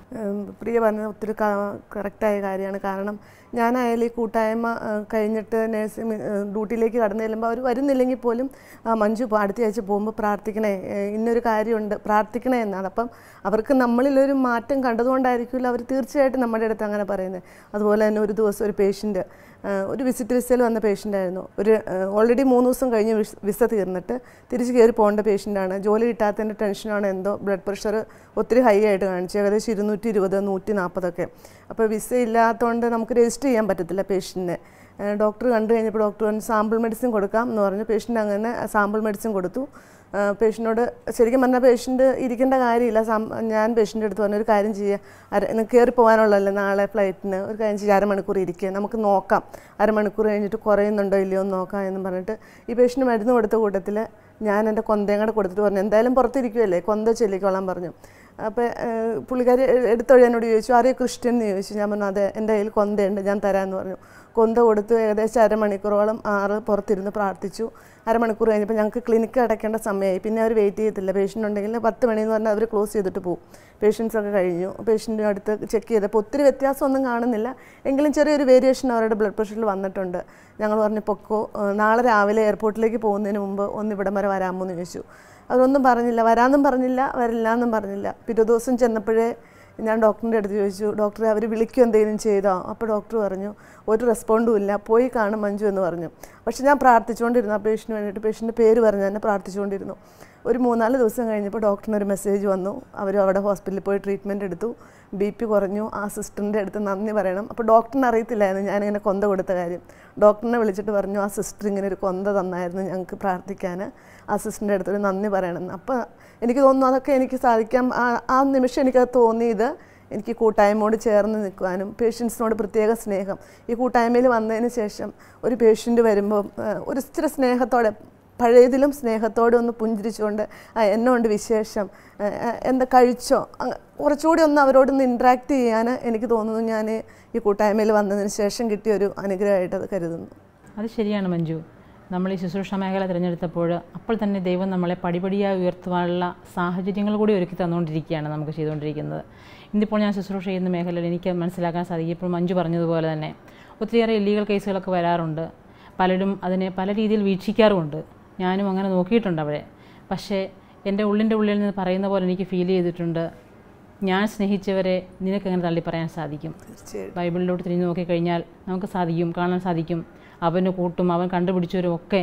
പ്രിയ പറഞ്ഞത് ഒത്തിരി കറക്റ്റായ കാര്യമാണ്. കാരണം ഞാനായാലും ഈ കൂട്ടായ്മ കഴിഞ്ഞിട്ട് നേഴ്സിംഗ് ഡ്യൂട്ടിയിലേക്ക് കടന്നു ചെല്ലുമ്പോൾ അവർ വരുന്നില്ലെങ്കിൽ പോലും മഞ്ജു അടുത്ത ആഴ്ച പോകുമ്പോൾ പ്രാർത്ഥിക്കണേ, ഇന്നൊരു കാര്യമുണ്ട് പ്രാർത്ഥിക്കണേ എന്നാണ്. അപ്പം അവർക്ക് നമ്മളിലൊരു മാറ്റം കണ്ടതുകൊണ്ടായിരിക്കില്ല അവർ തീർച്ചയായിട്ടും നമ്മുടെ അടുത്ത് അങ്ങനെ പറയുന്നത്. അതുപോലെ തന്നെ ഒരു ദിവസം ഒരു പേഷ്യൻറ്റ് ഒരു വിസിറ്റ് വിസയിൽ വന്ന പേഷ്യൻ്റായിരുന്നു. ഓൾറെഡി 3 ദിവസം കഴിഞ്ഞ് വിസ തീർന്നിട്ട് തിരിച്ച് കയറി പോകേണ്ട പേഷ്യൻ്റാണ്. ജോലി കിട്ടാത്തതിൻ്റെ ടെൻഷനാണ് എന്തോ, ബ്ലഡ് പ്രഷർ ഒത്തിരി ഹൈ ആയിട്ട് കാണിച്ചു, ഏകദേശം 220, 140 അപ്പോൾ വിസ ഇല്ലാത്തതുകൊണ്ട് നമുക്ക് രജിസ്റ്റർ ചെയ്യാൻ പറ്റത്തില്ല പേഷ്യൻറ്റിനെ. ഡോക്ടർ കണ്ടു കഴിഞ്ഞപ്പോൾ ഡോക്ടർ പറഞ്ഞു സാമ്പിൾ മെഡിസിൻ കൊടുക്കാം എന്ന് പറഞ്ഞു. പേഷ്യൻ്റ് അങ്ങനെ സാമ്പിൾ മെഡിസിൻ കൊടുത്തു. പേഷ്യൻറ്റിനോട് ശരിക്കും പറഞ്ഞാൽ പേഷ്യൻറ്റ് ഇരിക്കേണ്ട കാര്യമില്ല. ഞാൻ പേഷ്യൻ്റെ അടുത്ത് പറഞ്ഞു ഒരു കാര്യം ചെയ്യുക, കയറി പോകാനുള്ളതല്ലേ നാളെ ഫ്ലൈറ്റിന്, ഒരു കാര്യം ചെയ്യുക, അരമണിക്കൂർ ഇരിക്കുക, നമുക്ക് നോക്കാം, അരമണിക്കൂർ കഴിഞ്ഞിട്ട് കുറയുന്നുണ്ടോ ഇല്ലയോ എന്ന് നോക്കാം എന്ന് പറഞ്ഞിട്ട് ഈ പേഷ്യൻ്റ് മരുന്ന് കൊടുത്ത കൂട്ടത്തിൽ ഞാൻ എൻ്റെ കൊന്തയും കൂടെ കൊടുത്തിട്ട് പറഞ്ഞു എന്തായാലും പുറത്തിരിക്കുമല്ലേ കൊന്ത ചൊല്ലിക്കോളാൻ പറഞ്ഞു. അപ്പോൾ പുള്ളിക്കാരി എടുത്തൊഴി എന്നോട് ചോദിച്ചു ആരെയും ക്രിസ്ത്യൻ എന്ന് ചോദിച്ചു. ഞാൻ പറഞ്ഞു അതെ എൻ്റെ കയ്യിൽ കൊന്തയുണ്ട് ഞാൻ തരാമെന്ന് പറഞ്ഞു. കൊന്ത കൊടുത്ത് ഏകദേശം അരമണിക്കൂറോളം പുറത്തിരുന്ന് പ്രാർത്ഥിച്ചു. അരമണിക്കൂർ കഴിഞ്ഞപ്പോൾ ഞങ്ങൾക്ക് ക്ലിനിക്ക് അടയ്ക്കേണ്ട സമയമായി. പിന്നെ അവർ വെയിറ്റ് ചെയ്യത്തില്ല. പേഷ്യൻ്റ് ഉണ്ടെങ്കിൽ 10 മണിയെന്ന് പറഞ്ഞാൽ അവർ ക്ലോസ് ചെയ്തിട്ട് പോകും. പേഷ്യൻസൊക്കെ കഴിഞ്ഞു. പേഷ്യൻ്റെ അടുത്ത് ചെക്ക് ചെയ്തപ്പോൾ ഒത്തിരി വ്യത്യാസമൊന്നും കാണുന്നില്ല, എങ്കിലും ചെറിയൊരു വേരിയേഷൻ അവരുടെ ബ്ലഡ് പ്രഷറിൽ വന്നിട്ടുണ്ട്. ഞങ്ങൾ പറഞ്ഞു പൊക്കോ, നാളെ രാവിലെ എയർപോർട്ടിലേക്ക് പോകുന്നതിന് മുമ്പ് ഒന്ന് ഇവിടം വരെ വരാമോ എന്ന് ചോദിച്ചു. അതൊന്നും പറഞ്ഞില്ല, വരാമെന്നും പറഞ്ഞില്ല, വരില്ല എന്നും പറഞ്ഞില്ല. പിറ്റേ ദിവസം ചെന്നപ്പോഴേ ഞാൻ ഡോക്ടറിൻ്റെ അടുത്ത് ചോദിച്ചു ഡോക്ടറെ അവർ വിളിക്കും എന്തെങ്കിലും ചെയ്തോ? അപ്പോൾ ഡോക്ടർ പറഞ്ഞു ഒരു റെസ്പോണ്ടും ഇല്ല, പോയി കാണും മഞ്ജു എന്ന് പറഞ്ഞു. പക്ഷെ ഞാൻ പ്രാർത്ഥിച്ചുകൊണ്ടിരുന്നു ആ പേഷ്യന് വേണ്ടിയിട്ട്. പേഷ്യൻ്റെ പേര് പറഞ്ഞ് തന്നെ പ്രാർത്ഥിച്ചുകൊണ്ടിരുന്നു. ഒരു 3-4 ദിവസം കഴിഞ്ഞപ്പോൾ ഡോക്ടറിനൊരു മെസ്സേജ് വന്നു. അവർ അവിടെ ഹോസ്പിറ്റലിൽ പോയി ട്രീറ്റ്മെൻറ്റ് എടുത്തു, BP കുറഞ്ഞു. ആ സിസ്റ്ററിൻ്റെ അടുത്ത് നന്ദി പറയണം. അപ്പോൾ ഡോക്ടറിന് അറിയത്തില്ലായിരുന്നു ഞാനിങ്ങനെ കൊന്ത കൊടുത്ത കാര്യം. ഡോക്ടറിനെ വിളിച്ചിട്ട് പറഞ്ഞു ആ സിസ്റ്റർ ഇങ്ങനെ ഒരു കൊന്ത തന്നായിരുന്നു ഞങ്ങൾക്ക് പ്രാർത്ഥിക്കാൻ, ആ സിസ്റ്ററിൻ്റെ അടുത്തൊരു നന്ദി പറയണം. അപ്പോൾ എനിക്ക് തോന്നുന്നു അതൊക്കെ എനിക്ക് സാധിക്കാം. ആ നിമിഷം എനിക്കത് തോന്നിയത് എനിക്ക് കൂട്ടായ്മയോട് ചേർന്ന് നിൽക്കുവാനും പേഷ്യൻസിനോട് പ്രത്യേക സ്നേഹം. ഈ കൂട്ടായ്മയിൽ വന്നതിന് ശേഷം ഒരു പേഷ്യൻ്റ് വരുമ്പോൾ ഒരു ഇച്ചിരി സ്നേഹത്തോടെ പഴയതിലും സ്നേഹത്തോടെ ഒന്ന് പുഞ്ചിരിച്ചുകൊണ്ട് എന്നുകൊണ്ട് വിശേഷം, എന്താ കഴിച്ചോ, കുറച്ചുകൂടി ഒന്ന് അവരോടൊന്ന് ഇൻട്രാക്ട് ചെയ്യാൻ എനിക്ക് തോന്നുന്നു ഞാൻ ഈ കൂട്ടായ്മയിൽ വന്നതിന് ശേഷം കിട്ടിയൊരു അനുഗ്രഹമായിട്ട് അത് കരുതുന്നു. അത് ശരിയാണ് മഞ്ജു. നമ്മൾ ഈ ശുശ്രൂഷ മേഖല തിരഞ്ഞെടുത്തപ്പോൾ അപ്പോൾ തന്നെ ദൈവം നമ്മളെ പടിപടിയായി ഉയർത്തുവാനുള്ള സാഹചര്യങ്ങൾ കൂടി ഒരുക്കി തന്നുകൊണ്ടിരിക്കുകയാണ് നമുക്ക് ചെയ്തുകൊണ്ടിരിക്കുന്നത്. ഇന്നിപ്പോൾ ഞാൻ ശുശ്രൂഷ ചെയ്യുന്ന മേഖലയിൽ എനിക്ക് മനസ്സിലാക്കാൻ സാധിക്കും, ഇപ്പോൾ മഞ്ജു പറഞ്ഞതുപോലെ തന്നെ ഒത്തിരിയേറെ ഇല്ലീഗൽ കേസുകളൊക്കെ വരാറുണ്ട്. പലരും അതിനെ പല രീതിയിൽ വീക്ഷിക്കാറുമുണ്ട്. ഞാനും അങ്ങനെ നോക്കിയിട്ടുണ്ട് അവിടെ. പക്ഷേ എൻ്റെ ഉള്ളിൻ്റെ ഉള്ളിൽ നിന്ന് പറയുന്ന പോലെ എനിക്ക് ഫീൽ ചെയ്തിട്ടുണ്ട്, ഞാൻ സ്നേഹിച്ചവരെ നിനക്കെങ്ങനെ തള്ളി പറയാൻ സാധിക്കും? ബൈബിളിലോട്ട് തിരിഞ്ഞ് നോക്കിക്കഴിഞ്ഞാൽ നമുക്ക് സാധിക്കും, കാണാൻ സാധിക്കും. അവന് കൂട്ടും അവൻ കണ്ടുപിടിച്ചവരും ഒക്കെ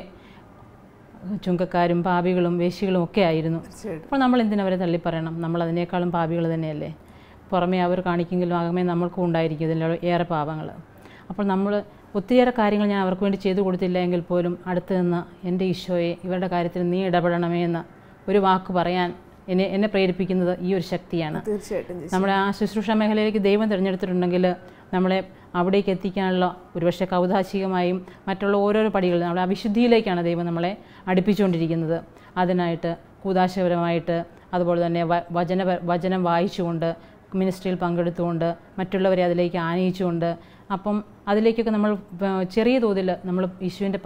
ചുങ്കക്കാരും പാപികളും വേശ്യകളും ഒക്കെ ആയിരുന്നു. അപ്പോൾ നമ്മൾ എന്തിനവരെ തള്ളിപ്പറയണം? നമ്മൾ അതിനേക്കാളും പാപികൾ തന്നെയല്ലേ. പുറമേ അവർ കാണിക്കെങ്കിലും അകമേ നമ്മൾക്കും ഉണ്ടായിരിക്കും ഇതിൻ്റെ ഏറെ പാപങ്ങൾ. അപ്പോൾ നമ്മൾ ഒത്തിരിയേറെ കാര്യങ്ങൾ ഞാൻ അവർക്ക് വേണ്ടി ചെയ്തു കൊടുത്തില്ല എങ്കിൽ പോലും അടുത്ത് നിന്ന് എൻ്റെ ഈശോയെ ഇവരുടെ കാര്യത്തിൽ നീ ഇടപെടണമേ എന്ന് ഒരു വാക്ക് പറയാൻ എന്നെ പ്രേരിപ്പിക്കുന്നത് ഈ ഒരു ശക്തിയാണ്. തീർച്ചയായിട്ടും നമ്മുടെ ആ ശുശ്രൂഷ മേഖലയിലേക്ക് ദൈവം തിരഞ്ഞെടുത്തിട്ടുണ്ടെങ്കിൽ നമ്മളെ അവിടേക്ക് എത്തിക്കാനുള്ള ഒരുപക്ഷെ കൗതാശികമായും മറ്റുള്ള ഓരോരോ പടികൾ നമ്മളെ ആ വിശുദ്ധിയിലേക്കാണ് ദൈവം നമ്മളെ അടുപ്പിച്ചുകൊണ്ടിരിക്കുന്നത്. അതിനായിട്ട് കൂതാശപരമായിട്ട് അതുപോലെ തന്നെ വചനം വായിച്ചുകൊണ്ട് മിനിസ്ട്രിയിൽ പങ്കെടുത്തുകൊണ്ട് മറ്റുള്ളവരെ അതിലേക്ക് ആനയിച്ചുകൊണ്ട് അപ്പം അതിലേക്കൊക്കെ നമ്മൾ ചെറിയ തോതിൽ നമ്മൾ യേശുവിൻ്റെ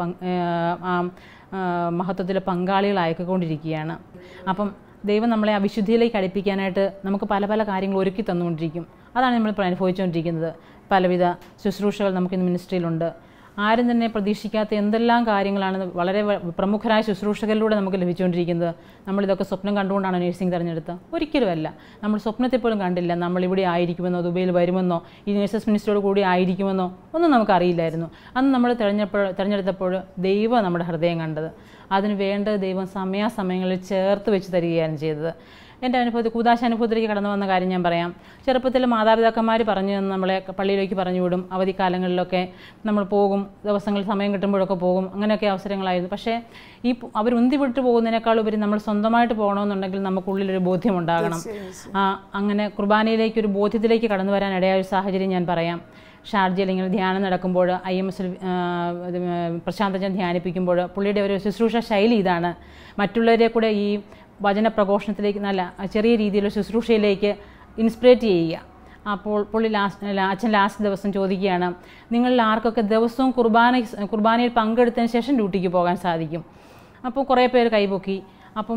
മഹത്വത്തിൽ പങ്കാളികളായിക്കൊണ്ടിരിക്കുകയാണ്. അപ്പം ദൈവം നമ്മളെ ആ വിശുദ്ധിയിലേക്ക് അടുപ്പിക്കാനായിട്ട് നമുക്ക് പല പല കാര്യങ്ങൾ ഒരുക്കി തന്നുകൊണ്ടിരിക്കും. അതാണ് നമ്മളിപ്പോൾ അനുഭവിച്ചുകൊണ്ടിരിക്കുന്നത്. പലവിധ ശുശ്രൂഷകൾ നമുക്കിന്ന് മിനിസ്ട്രിയിലുണ്ട്. ആരും തന്നെ പ്രതീക്ഷിക്കാത്ത എന്തെല്ലാം കാര്യങ്ങളാണ് വളരെ പ്രമുഖരായ ശുശ്രൂഷകരിലൂടെ നമുക്ക് ലഭിച്ചുകൊണ്ടിരിക്കുന്നത്. നമ്മളിതൊക്കെ സ്വപ്നം കണ്ടുകൊണ്ടാണ് നഴ്സിംഗ് തിരഞ്ഞെടുത്തത്? ഒരിക്കലുമല്ല. നമ്മൾ സ്വപ്നത്തിൽ പോലും കണ്ടില്ല നമ്മളിവിടെ ആയിരിക്കുമെന്നോ ദുബൈയിൽ വരുമെന്നോ ഈ നഴ്സസ് മിനിസ്ട്രിയോട് കൂടി ആയിരിക്കുമെന്നോ ഒന്നും നമുക്കറിയില്ലായിരുന്നു. അന്ന് നമ്മൾ തിരഞ്ഞെടുത്തപ്പോൾ ദൈവം നമ്മുടെ ഹൃദയം കണ്ടത്. അതിന് വേണ്ടത് ദൈവം സമയാസമയങ്ങളിൽ ചേർത്ത് വെച്ച് തരികയാണ് ചെയ്തത്. എൻ്റെ അനുഭവത്തിൽ കൂതാശ അനുഭവത്തിലേക്ക് കടന്നു വന്ന കാര്യം ഞാൻ പറയാം. ചെറുപ്പത്തിൽ മാതാപിതാക്കന്മാർ പറഞ്ഞു തന്ന് നമ്മളെ പള്ളിയിലേക്ക് പറഞ്ഞു വിടും. അവധിക്കാലങ്ങളിലൊക്കെ നമ്മൾ പോകും, ദിവസങ്ങൾ സമയം കിട്ടുമ്പോഴൊക്കെ പോകും. അങ്ങനെയൊക്കെ അവസരങ്ങളായിരുന്നു. പക്ഷേ ഈ അവർ ഉന്തി വിട്ടു പോകുന്നതിനേക്കാളുപരി നമ്മൾ സ്വന്തമായിട്ട് പോകണമെന്നുണ്ടെങ്കിൽ നമുക്കുള്ളിലൊരു ബോധ്യം ഉണ്ടാകണം. അങ്ങനെ കുർബാനയിലേക്ക് ഒരു ബോധ്യത്തിലേക്ക് കടന്നു വരാൻ ഇടയായ ഒരു സാഹചര്യം ഞാൻ പറയാം. ഷാർജയിൽ ഇങ്ങനെ ധ്യാനം നടക്കുമ്പോൾ IMSൽ പ്രശാന്തജൻ ധ്യാനിപ്പിക്കുമ്പോൾ പുള്ളിയുടെ ഒരു ശുശ്രൂഷ ശൈലി ഇതാണ്, മറ്റുള്ളവരെ കൂടെ ഈ വചന പ്രഘോഷണത്തിലേക്ക് നല്ല ചെറിയ രീതിയിലുള്ള ശുശ്രൂഷയിലേക്ക് ഇൻസ്പിറേറ്റ് ചെയ്യുക. അപ്പോൾ പുള്ളി അച്ഛൻ ലാസ്റ്റ് ദിവസം ചോദിക്കുകയാണ്, നിങ്ങളിൽ ആർക്കൊക്കെ ദിവസവും കുർബാനയിൽ പങ്കെടുത്തതിന് ശേഷം ഡ്യൂട്ടിക്ക് പോകാൻ സാധിക്കും? അപ്പോൾ കുറേ പേര് കൈപൊക്കി. അപ്പം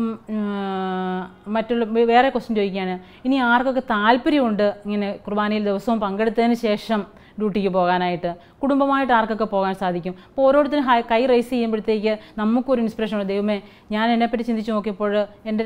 മറ്റുള്ള വേറെ ക്വസ്റ്റ്യൻ ചോദിക്കുകയാണ്, ഇനി ആർക്കൊക്കെ താല്പര്യമുണ്ട് ഇങ്ങനെ കുർബാനയിൽ ദിവസവും പങ്കെടുത്തതിന് ശേഷം ഡ്യൂട്ടിക്ക് പോകാനായിട്ട്, കുടുംബമായിട്ട് ആർക്കൊക്കെ പോകാൻ സാധിക്കും? അപ്പോൾ ഓരോരുത്തരും കൈ റൈസ് ചെയ്യുമ്പോഴത്തേക്ക് നമുക്കൊരു ഇൻസ്പിറേഷൻ ഉണ്ട്. ദൈവമേ, ഞാൻ എന്നെപ്പറ്റി ചിന്തിച്ച് നോക്കിയപ്പോൾ എൻ്റെ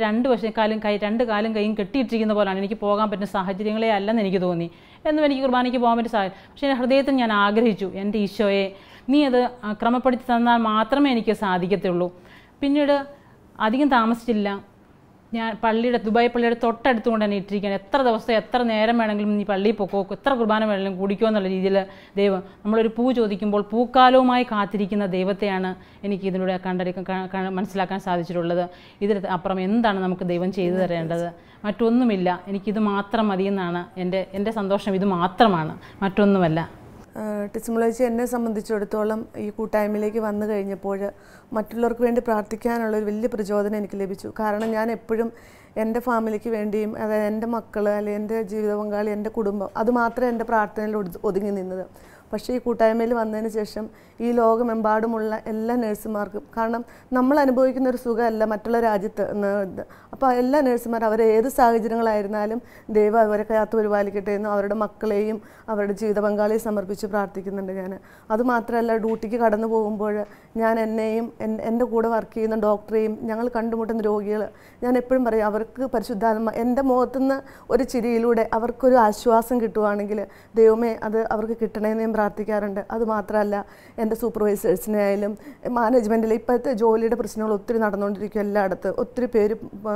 രണ്ട് കാലും കൈയും കെട്ടിയിട്ടിരിക്കുന്ന പോലെയാണ്, എനിക്ക് പോകാൻ പറ്റുന്ന സാഹചര്യങ്ങളെ അല്ലെന്ന് എനിക്ക് തോന്നി എന്നും എനിക്ക് കുർബാനയ്ക്ക് പോകാൻ പറ്റിയ സാഹചര്യം. പക്ഷേ എൻ്റെ ഹൃദയത്തിൽ ഞാൻ ആഗ്രഹിച്ചു, എൻ്റെ ഈശോയെ നീ അത് ക്രമപ്പെടുത്തി തന്നാൽ മാത്രമേ എനിക്ക് സാധിക്കത്തുള്ളൂ. പിന്നീട് അധികം താമസിച്ചില്ല, ഞാൻ ദുബായ് പള്ളിയുടെ തൊട്ടടുത്തുകൊണ്ട് തന്നെ ഇട്ടിരിക്കുകയാണ്. എത്ര ദിവസം എത്ര നേരം വേണമെങ്കിലും നീ പള്ളിയിൽ പോക്കോ, എത്ര കുർബാന വേണമെങ്കിലും കുടിക്കോ എന്നുള്ള രീതിയിൽ ദൈവം, നമ്മളൊരു പൂ ചോദിക്കുമ്പോൾ പൂക്കാലവുമായി കാത്തിരിക്കുന്ന ദൈവത്തെയാണ് എനിക്ക് ഇതിലൂടെ മനസ്സിലാക്കാൻ സാധിച്ചിട്ടുള്ളത്. ഇതിന് അപ്പുറം എന്താണ് നമുക്ക് ദൈവം ചെയ്തു തരേണ്ടത്? മറ്റൊന്നുമില്ല, എനിക്കിത് മാത്രം മതിയെന്നാണ് എൻ്റെ സന്തോഷം. ഇത് മാത്രമാണ്, മറ്റൊന്നുമല്ല. ടിസ്മുളേച്ചി എന്നെ സംബന്ധിച്ചിടത്തോളം ഈ കൂട്ടായ്മയിലേക്ക് വന്നു കഴിഞ്ഞപ്പോൾ മറ്റുള്ളവർക്ക് വേണ്ടി പ്രാർത്ഥിക്കാനുള്ളൊരു വലിയ പ്രചോദനം എനിക്ക് ലഭിച്ചു. കാരണം ഞാൻ എപ്പോഴും എൻ്റെ ഫാമിലിക്ക് വേണ്ടിയും, അതായത് എൻ്റെ മക്കൾ അല്ലെങ്കിൽ എൻ്റെ ജീവിത പങ്കാളി, എൻ്റെ കുടുംബം, അതുമാത്രമേ എൻ്റെ പ്രാർത്ഥനയിൽ ഒതുങ്ങി നിന്നത്. പക്ഷേ ഈ കൂട്ടായ്മയിൽ വന്നതിന് ശേഷം ഈ ലോകമെമ്പാടുമുള്ള എല്ലാ നഴ്സുമാർക്കും, കാരണം നമ്മൾ അനുഭവിക്കുന്ന ഒരു സുഖമല്ല മറ്റുള്ള രാജ്യത്ത്. അപ്പോൾ എല്ലാ നഴ്സുമാരും അവരെ ഏത് സാഹചര്യങ്ങളായിരുന്നാലും ദൈവം അവരെ കാത്തു പരിപാലിക്കട്ടെ എന്ന് അവരുടെ മക്കളെയും അവരുടെ ജീവിത പങ്കാളിയെ സമർപ്പിച്ച് പ്രാർത്ഥിക്കുന്നുണ്ട് ഞാൻ. അതുമാത്രമല്ല, ഡ്യൂട്ടിക്ക് കടന്നു പോകുമ്പോൾ ഞാൻ എന്നെയും എൻ്റെ കൂടെ വർക്ക് ചെയ്യുന്ന ഡോക്ടറെയും ഞങ്ങൾ കണ്ടുമുട്ടുന്ന രോഗികൾ, ഞാൻ എപ്പോഴും പറയും അവർക്ക് പരിശുദ്ധാത്മ എൻ്റെ മുഖത്തുനിന്ന് ഒരു ചിരിയിലൂടെ അവർക്കൊരു ആശ്വാസം കിട്ടുവാണെങ്കിൽ ദൈവമേ അത് അവർക്ക് കിട്ടണമെന്ന് ഞാൻ പ്രാർത്ഥിക്കാറുണ്ട്. അതുമാത്രമല്ല, എൻ്റെ സൂപ്പർവൈസേഴ്സിനെ ആയാലും മാനേജ്മെൻറ്റിൽ ഇപ്പോഴത്തെ ജോലിയുടെ പ്രശ്നങ്ങൾ ഒത്തിരി നടന്നുകൊണ്ടിരിക്കും. എല്ലായിടത്ത് ഒത്തിരി പേര്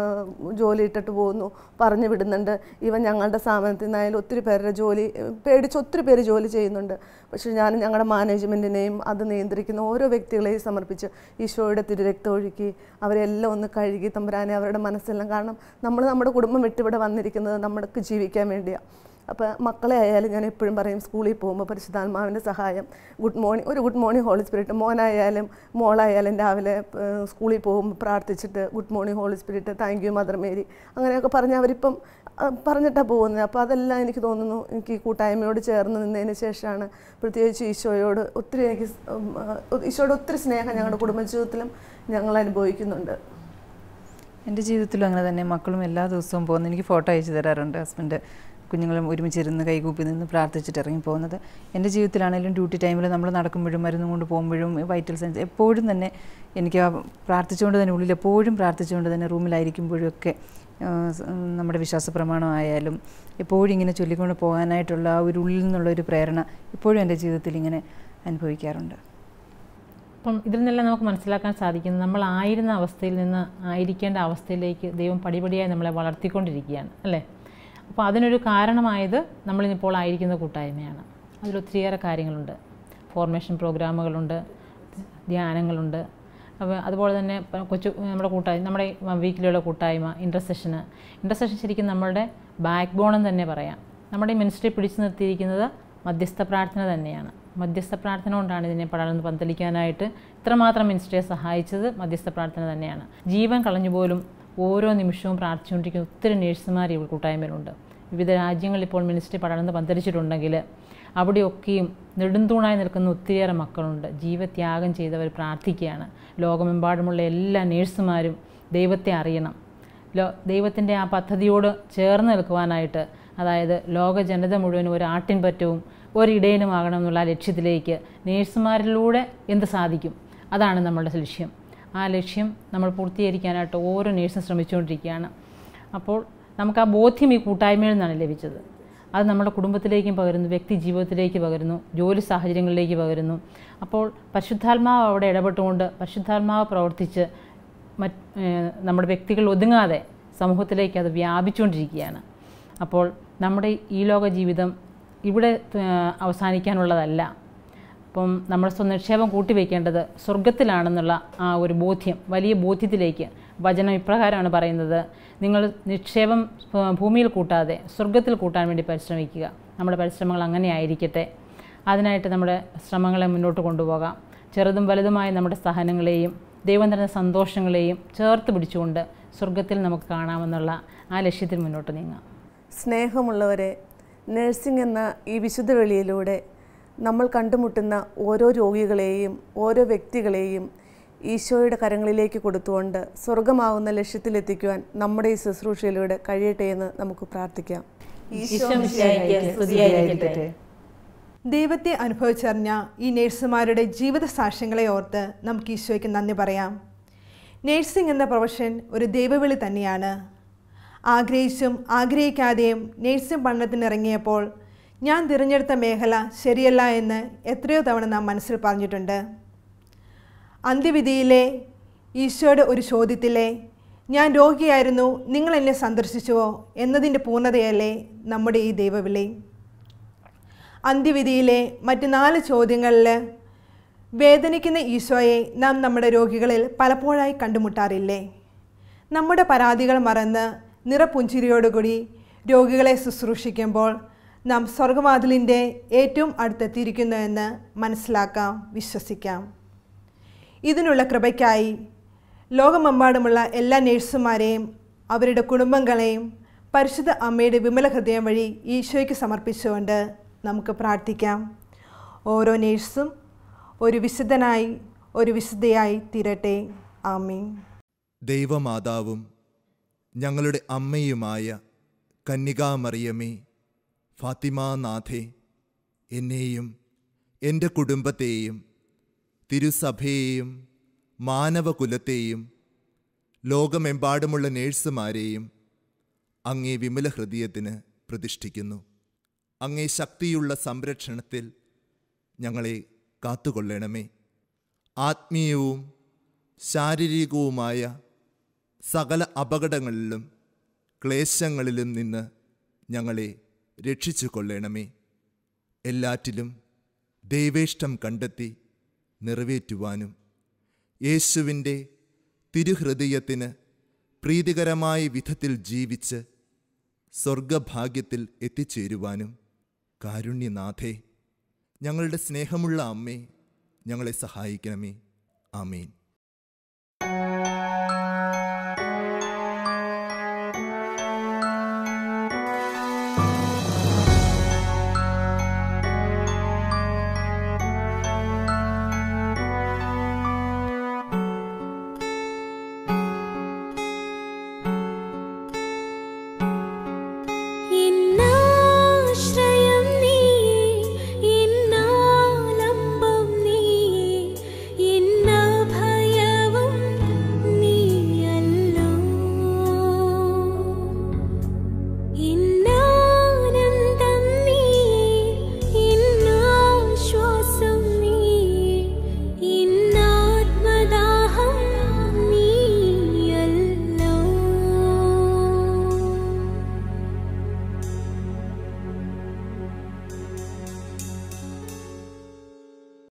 ജോലി ഇട്ടിട്ട് പോകുന്നു, പറഞ്ഞു വിടുന്നുണ്ട്. ഇവൻ ഞങ്ങളുടെ സ്ഥാപനത്തിൽ നിന്നായാലും ഒത്തിരി പേരുടെ ജോലി പേടിച്ച് ഒത്തിരി പേര് ജോലി ചെയ്യുന്നുണ്ട്. പക്ഷേ ഞാൻ ഞങ്ങളുടെ മാനേജ്മെൻറ്റിനെയും അത് നിയന്ത്രിക്കുന്ന ഓരോ വ്യക്തികളെയും സമർപ്പിച്ച് ഈശോയുടെ തിരുരക്തം ഒഴുക്കി അവരെല്ലാം ഒന്ന് കഴുകി തമ്പുരാനെ അവരുടെ മനസ്സെല്ലാം, കാരണം നമ്മൾ നമ്മുടെ കുടുംബം വിട്ടിവിടെ വന്നിരിക്കുന്നത് നമുക്ക് ജീവിക്കാൻ വേണ്ടിയാണ്. അപ്പോൾ മക്കളെ ആയാലും ഞാൻ എപ്പോഴും പറയും, സ്കൂളിൽ പോകുമ്പോൾ പരിശുദ്ധാത്മാവിൻ്റെ സഹായം, ഗുഡ് മോർണിംഗ് ഹോളി സ്പിരിറ്റ്, മോനായാലും മോളായാലും രാവിലെ സ്കൂളിൽ പോകുമ്പോൾ പ്രാർത്ഥിച്ചിട്ട് good morning holy spirit, thank you mother Mary, അങ്ങനെയൊക്കെ പറഞ്ഞ് അവരിപ്പം പറഞ്ഞിട്ടാണ് പോകുന്നത്. അപ്പോൾ അതെല്ലാം എനിക്ക് തോന്നുന്നു എനിക്ക് ഈ കൂട്ടായ്മയോട് ചേർന്ന് നിന്നതിന് ശേഷമാണ്, പ്രത്യേകിച്ച് ഈശോയോട് ഒത്തിരി സ്നേഹം ഞങ്ങളുടെ കുടുംബജീവിതത്തിലും ഞങ്ങൾ അനുഭവിക്കുന്നുണ്ട്. എൻ്റെ ജീവിതത്തിലും അങ്ങനെ തന്നെ. മക്കളും എല്ലാ ദിവസവും പോകുന്നു. എനിക്ക് ഫോട്ടോ അയച്ചു തരാറുണ്ട് ഹസ്ബൻഡ്. കുഞ്ഞുങ്ങളും ഒരുമിച്ചിരുന്ന് കൈകൂപ്പി നിന്ന് പ്രാർത്ഥിച്ചിട്ട് ഇറങ്ങി പോകുന്നത്. എൻ്റെ ജീവിതത്തിലാണെങ്കിലും ഡ്യൂട്ടി ടൈമിൽ നമ്മൾ നടക്കുമ്പോഴും മരുന്ന് കൊണ്ട് പോകുമ്പോഴും വൈറ്റൽ സയൻസ് എപ്പോഴും തന്നെ എനിക്ക് ആ പ്രാർത്ഥിച്ചുകൊണ്ട് തന്നെ, ഉള്ളിൽ എപ്പോഴും പ്രാർത്ഥിച്ചുകൊണ്ട് തന്നെ റൂമിലായിരിക്കുമ്പോഴും ഒക്കെ നമ്മുടെ വിശ്വാസ പ്രമാണമായാലും എപ്പോഴും ഇങ്ങനെ ചൊല്ലിക്കൊണ്ട് പോകാനായിട്ടുള്ള ആ ഒരു ഉള്ളിൽ നിന്നുള്ളൊരു പ്രേരണ എപ്പോഴും എൻ്റെ ജീവിതത്തിൽ ഇങ്ങനെ അനുഭവിക്കാറുണ്ട്. അപ്പം ഇതിൽ നിന്നെല്ലാം നമുക്ക് മനസ്സിലാക്കാൻ സാധിക്കുന്നത്, നമ്മളായിരുന്ന അവസ്ഥയിൽ നിന്ന് ആയിരിക്കേണ്ട അവസ്ഥയിലേക്ക് ദൈവം പടിപടിയായി നമ്മളെ വളർത്തിക്കൊണ്ടിരിക്കുകയാണ്, അല്ലേ? അപ്പോൾ അതിനൊരു കാരണമായത് നമ്മളിപ്പോൾ ആയിരിക്കുന്ന കൂട്ടായ്മയാണ്. അതിലൊത്തിരിയേറെ കാര്യങ്ങളുണ്ട്. ഫോർമേഷൻ പ്രോഗ്രാമുകളുണ്ട്, ധ്യാനങ്ങളുണ്ട്. അപ്പോൾ അതുപോലെ തന്നെ നമ്മുടെ വീക്കിലുള്ള കൂട്ടായ്മ, ഇൻ്റർസെഷൻ ശരിക്കും നമ്മളുടെ ബാക്ക് ബോണെന്ന് തന്നെ പറയാം. നമ്മുടെ ഈ മിനിസ്ട്രി പിടിച്ചു നിർത്തിയിരിക്കുന്നത് മധ്യസ്ഥ പ്രാർത്ഥന തന്നെയാണ്. മധ്യസ്ഥ പ്രാർത്ഥന കൊണ്ടാണ് ഇതിനെ പടർന്ന് പന്തലിക്കാനായിട്ട് ഇത്രമാത്രം മിനിസ്ട്രിയെ സഹായിച്ചത്. മധ്യസ്ഥ പ്രാർത്ഥന തന്നെയാണ്. ജീവൻ കളഞ്ഞുപോലും ഓരോ നിമിഷവും പ്രാർത്ഥിച്ചുകൊണ്ടിരിക്കുന്ന ഒത്തിരി നേഴ്സുമാർ ഈ കൂട്ടായ്മയിലുണ്ട്. വിവിധ രാജ്യങ്ങളിൽ ഇപ്പോൾ മിനിസ്ട്രി പടർന്ന് പന്തലിച്ചിട്ടുണ്ടെങ്കിൽ അവിടെയൊക്കെയും നെടുന്തൂണായി നിൽക്കുന്ന ഒത്തിരിയേറെ മക്കളുണ്ട്. ജീവത്യാഗം ചെയ്തവർ പ്രാർത്ഥിക്കുകയാണ്. ലോകമെമ്പാടുമുള്ള എല്ലാ നേഴ്സുമാരും ദൈവത്തെ അറിയണം, ദൈവത്തിൻ്റെ ആ പദ്ധതിയോട് ചേർന്ന് നിൽക്കുവാനായിട്ട്, അതായത് ലോക ജനത മുഴുവൻ ഒരു ആട്ടിൻപറ്റവും ഒരിടയനുമാകണം എന്നുള്ള ലക്ഷ്യത്തിലേക്ക് നേഴ്സുമാരിലൂടെ എന്ത് സാധിക്കും, അതാണ് നമ്മളുടെ ലക്ഷ്യം. ആ ലക്ഷ്യം നമ്മൾ പൂർത്തീകരിക്കാനായിട്ട് ഓരോ നേഴ്സും ശ്രമിച്ചുകൊണ്ടിരിക്കുകയാണ്. അപ്പോൾ നമുക്ക് ആ ബോധ്യം ഈ കൂട്ടായ്മയിൽ നിന്നാണ് ലഭിച്ചത്. അത് നമ്മുടെ കുടുംബത്തിലേക്കും പകരുന്നു, വ്യക്തി ജീവിതത്തിലേക്ക് പകരുന്നു, ജോലി സാഹചര്യങ്ങളിലേക്ക് പകരുന്നു. അപ്പോൾ പരിശുദ്ധാത്മാവ് അവിടെ ഇടപെട്ടുകൊണ്ട് പരിശുദ്ധാത്മാവ് പ്രവർത്തിച്ച് നമ്മുടെ വ്യക്തികൾ ഒതുങ്ങാതെ സമൂഹത്തിലേക്ക് അത് വ്യാപിച്ചുകൊണ്ടിരിക്കുകയാണ്. അപ്പോൾ നമ്മുടെ ഈ ലോക ജീവിതം ഇവിടെ അവസാനിക്കാനുള്ളതല്ല. അപ്പം നമ്മൾ നിക്ഷേപം കൂട്ടിവെക്കേണ്ടത് സ്വർഗത്തിലാണെന്നുള്ള ആ ഒരു ബോധ്യം, വലിയ ബോധ്യത്തിലേക്ക് വചനം ഇപ്രകാരമാണ് പറയുന്നത്: നിങ്ങൾ നിക്ഷേപം ഭൂമിയിൽ കൂട്ടാതെ സ്വർഗത്തിൽ കൂട്ടാൻ വേണ്ടി പരിശ്രമിക്കുക. നമ്മുടെ പരിശ്രമങ്ങൾ അങ്ങനെ ആയിരിക്കട്ടെ. അതിനായിട്ട് നമ്മുടെ ശ്രമങ്ങളെ മുന്നോട്ട് കൊണ്ടുപോകാം. ചെറുതും വലുതുമായ നമ്മുടെ സഹനങ്ങളെയും ദൈവം തരുന്ന സന്തോഷങ്ങളെയും ചേർത്ത് പിടിച്ചുകൊണ്ട് സ്വർഗത്തിൽ നമുക്ക് കാണാമെന്നുള്ള ആ ലക്ഷ്യത്തിൽ മുന്നോട്ട് നീങ്ങാം. സ്നേഹമുള്ളവരെ, നഴ്സിംഗ് എന്ന ഈ വിശുദ്ധ വെളിയിലൂടെ നമ്മൾ കണ്ടുമുട്ടുന്ന ഓരോ രോഗികളെയും ഓരോ വ്യക്തികളെയും ഈശോയുടെ കരങ്ങളിലേക്ക് കൊടുത്തുകൊണ്ട് സ്വർഗമാവുന്ന ലക്ഷ്യത്തിലെത്തിക്കുവാൻ നമ്മുടെ ഈ ശുശ്രൂഷയിലൂടെ കഴിയട്ടെ എന്ന് നമുക്ക് പ്രാർത്ഥിക്കാം. ഈശോ മിശിഹായ്ക്ക് സ്തുതിയായിരിക്കട്ടെ. ദൈവത്തെ അനുഭവിച്ചറിഞ്ഞ ഈ നേഴ്സുമാരുടെ ജീവിത സാക്ഷ്യങ്ങളെ ഓർത്ത് നമുക്ക് ഈശോയ്ക്ക് നന്ദി പറയാം. നേഴ്സിംഗ് എന്ന പ്രൊഫഷൻ ഒരു ദൈവവിളി തന്നെയാണ്. ആഗ്രഹിച്ചും ആഗ്രഹിക്കാതെയും നേഴ്സിംഗ് പഠനത്തിനിറങ്ങിയപ്പോൾ ഞാൻ തിരഞ്ഞെടുത്ത മേഖല ശരിയല്ല എന്ന് എത്രയോ തവണ നാം മനസ്സിൽ പറഞ്ഞിട്ടുണ്ട്. അന്ത്യവിധിയിലെ ഈശോയുടെ ഒരു ചോദ്യത്തിലെ ഞാൻ രോഗിയായിരുന്നു, നിങ്ങൾ എന്നെ സന്ദർശിച്ചുവോ എന്നതിൻ്റെ പൂർണ്ണതയല്ലേ നമ്മുടെ ഈ ദൈവവിളി. അന്ത്യവിധിയിലെ മറ്റ് 4 ചോദ്യങ്ങളിൽ വേദനിക്കുന്ന ഈശോയെ നാം നമ്മുടെ രോഗികളിൽ പലപ്പോഴായി കണ്ടുമുട്ടാറില്ലേ? നമ്മുടെ പരാതികൾ മറന്ന് നിറപുഞ്ചിരിയോടുകൂടി രോഗികളെ ശുശ്രൂഷിക്കുമ്പോൾ നാം സ്വർഗവാതിലിൻ്റെ ഏറ്റവും അടുത്തെത്തിയിരിക്കുന്നു എന്ന് മനസ്സിലാക്കാം, വിശ്വസിക്കാം. ഇതിനുള്ള കൃപയ്ക്കായി ലോകമെമ്പാടുമുള്ള എല്ലാ നേഴ്സുമാരെയും അവരുടെ കുടുംബങ്ങളെയും പരിശുദ്ധ അമ്മയുടെ വിമല ഹൃദയം വഴി ഈശോയ്ക്ക് സമർപ്പിച്ചുകൊണ്ട് നമുക്ക് പ്രാർത്ഥിക്കാം. ഓരോ നേഴ്സും ഒരു വിശുദ്ധനായി, ഒരു വിശുദ്ധയായി തീരട്ടെ. ആമീൻ. ദൈവമാതാവും ഞങ്ങളുടെ അമ്മയുമായ കന്യകാമറിയമേ, ഫാത്തിമാനാഥേ, എന്നെയും എൻ്റെ കുടുംബത്തെയും തിരുസഭയെയും മാനവകുലത്തെയും ലോകമെമ്പാടുമുള്ള നേഴ്സുമാരെയും അങ്ങേ വിമല ഹൃദയത്തിന് പ്രതിഷ്ഠിക്കുന്നു. അങ്ങേ ശക്തിയുള്ള സംരക്ഷണത്തിൽ ഞങ്ങളെ കാത്തുകൊള്ളണമേ. ആത്മീയവും ശാരീരികവുമായ സകല അപകടങ്ങളിലും ക്ലേശങ്ങളിലും നിന്ന് ഞങ്ങളെ രക്ഷിച്ചു കൊള്ളണമേ. എല്ലാറ്റിലും ദൈവേഷ്ടം കണ്ടെത്തി നിറവേറ്റുവാനും യേശുവിൻ്റെ തിരുഹൃദയത്തിന് പ്രീതികരമായ വിധത്തിൽ ജീവിച്ച് സ്വർഗഭാഗ്യത്തിൽ എത്തിച്ചേരുവാനും കാരുണ്യനാഥേ, ഞങ്ങളുടെ സ്നേഹമുള്ള അമ്മേ, ഞങ്ങളെ സഹായിക്കണമേ. ആമേൻ.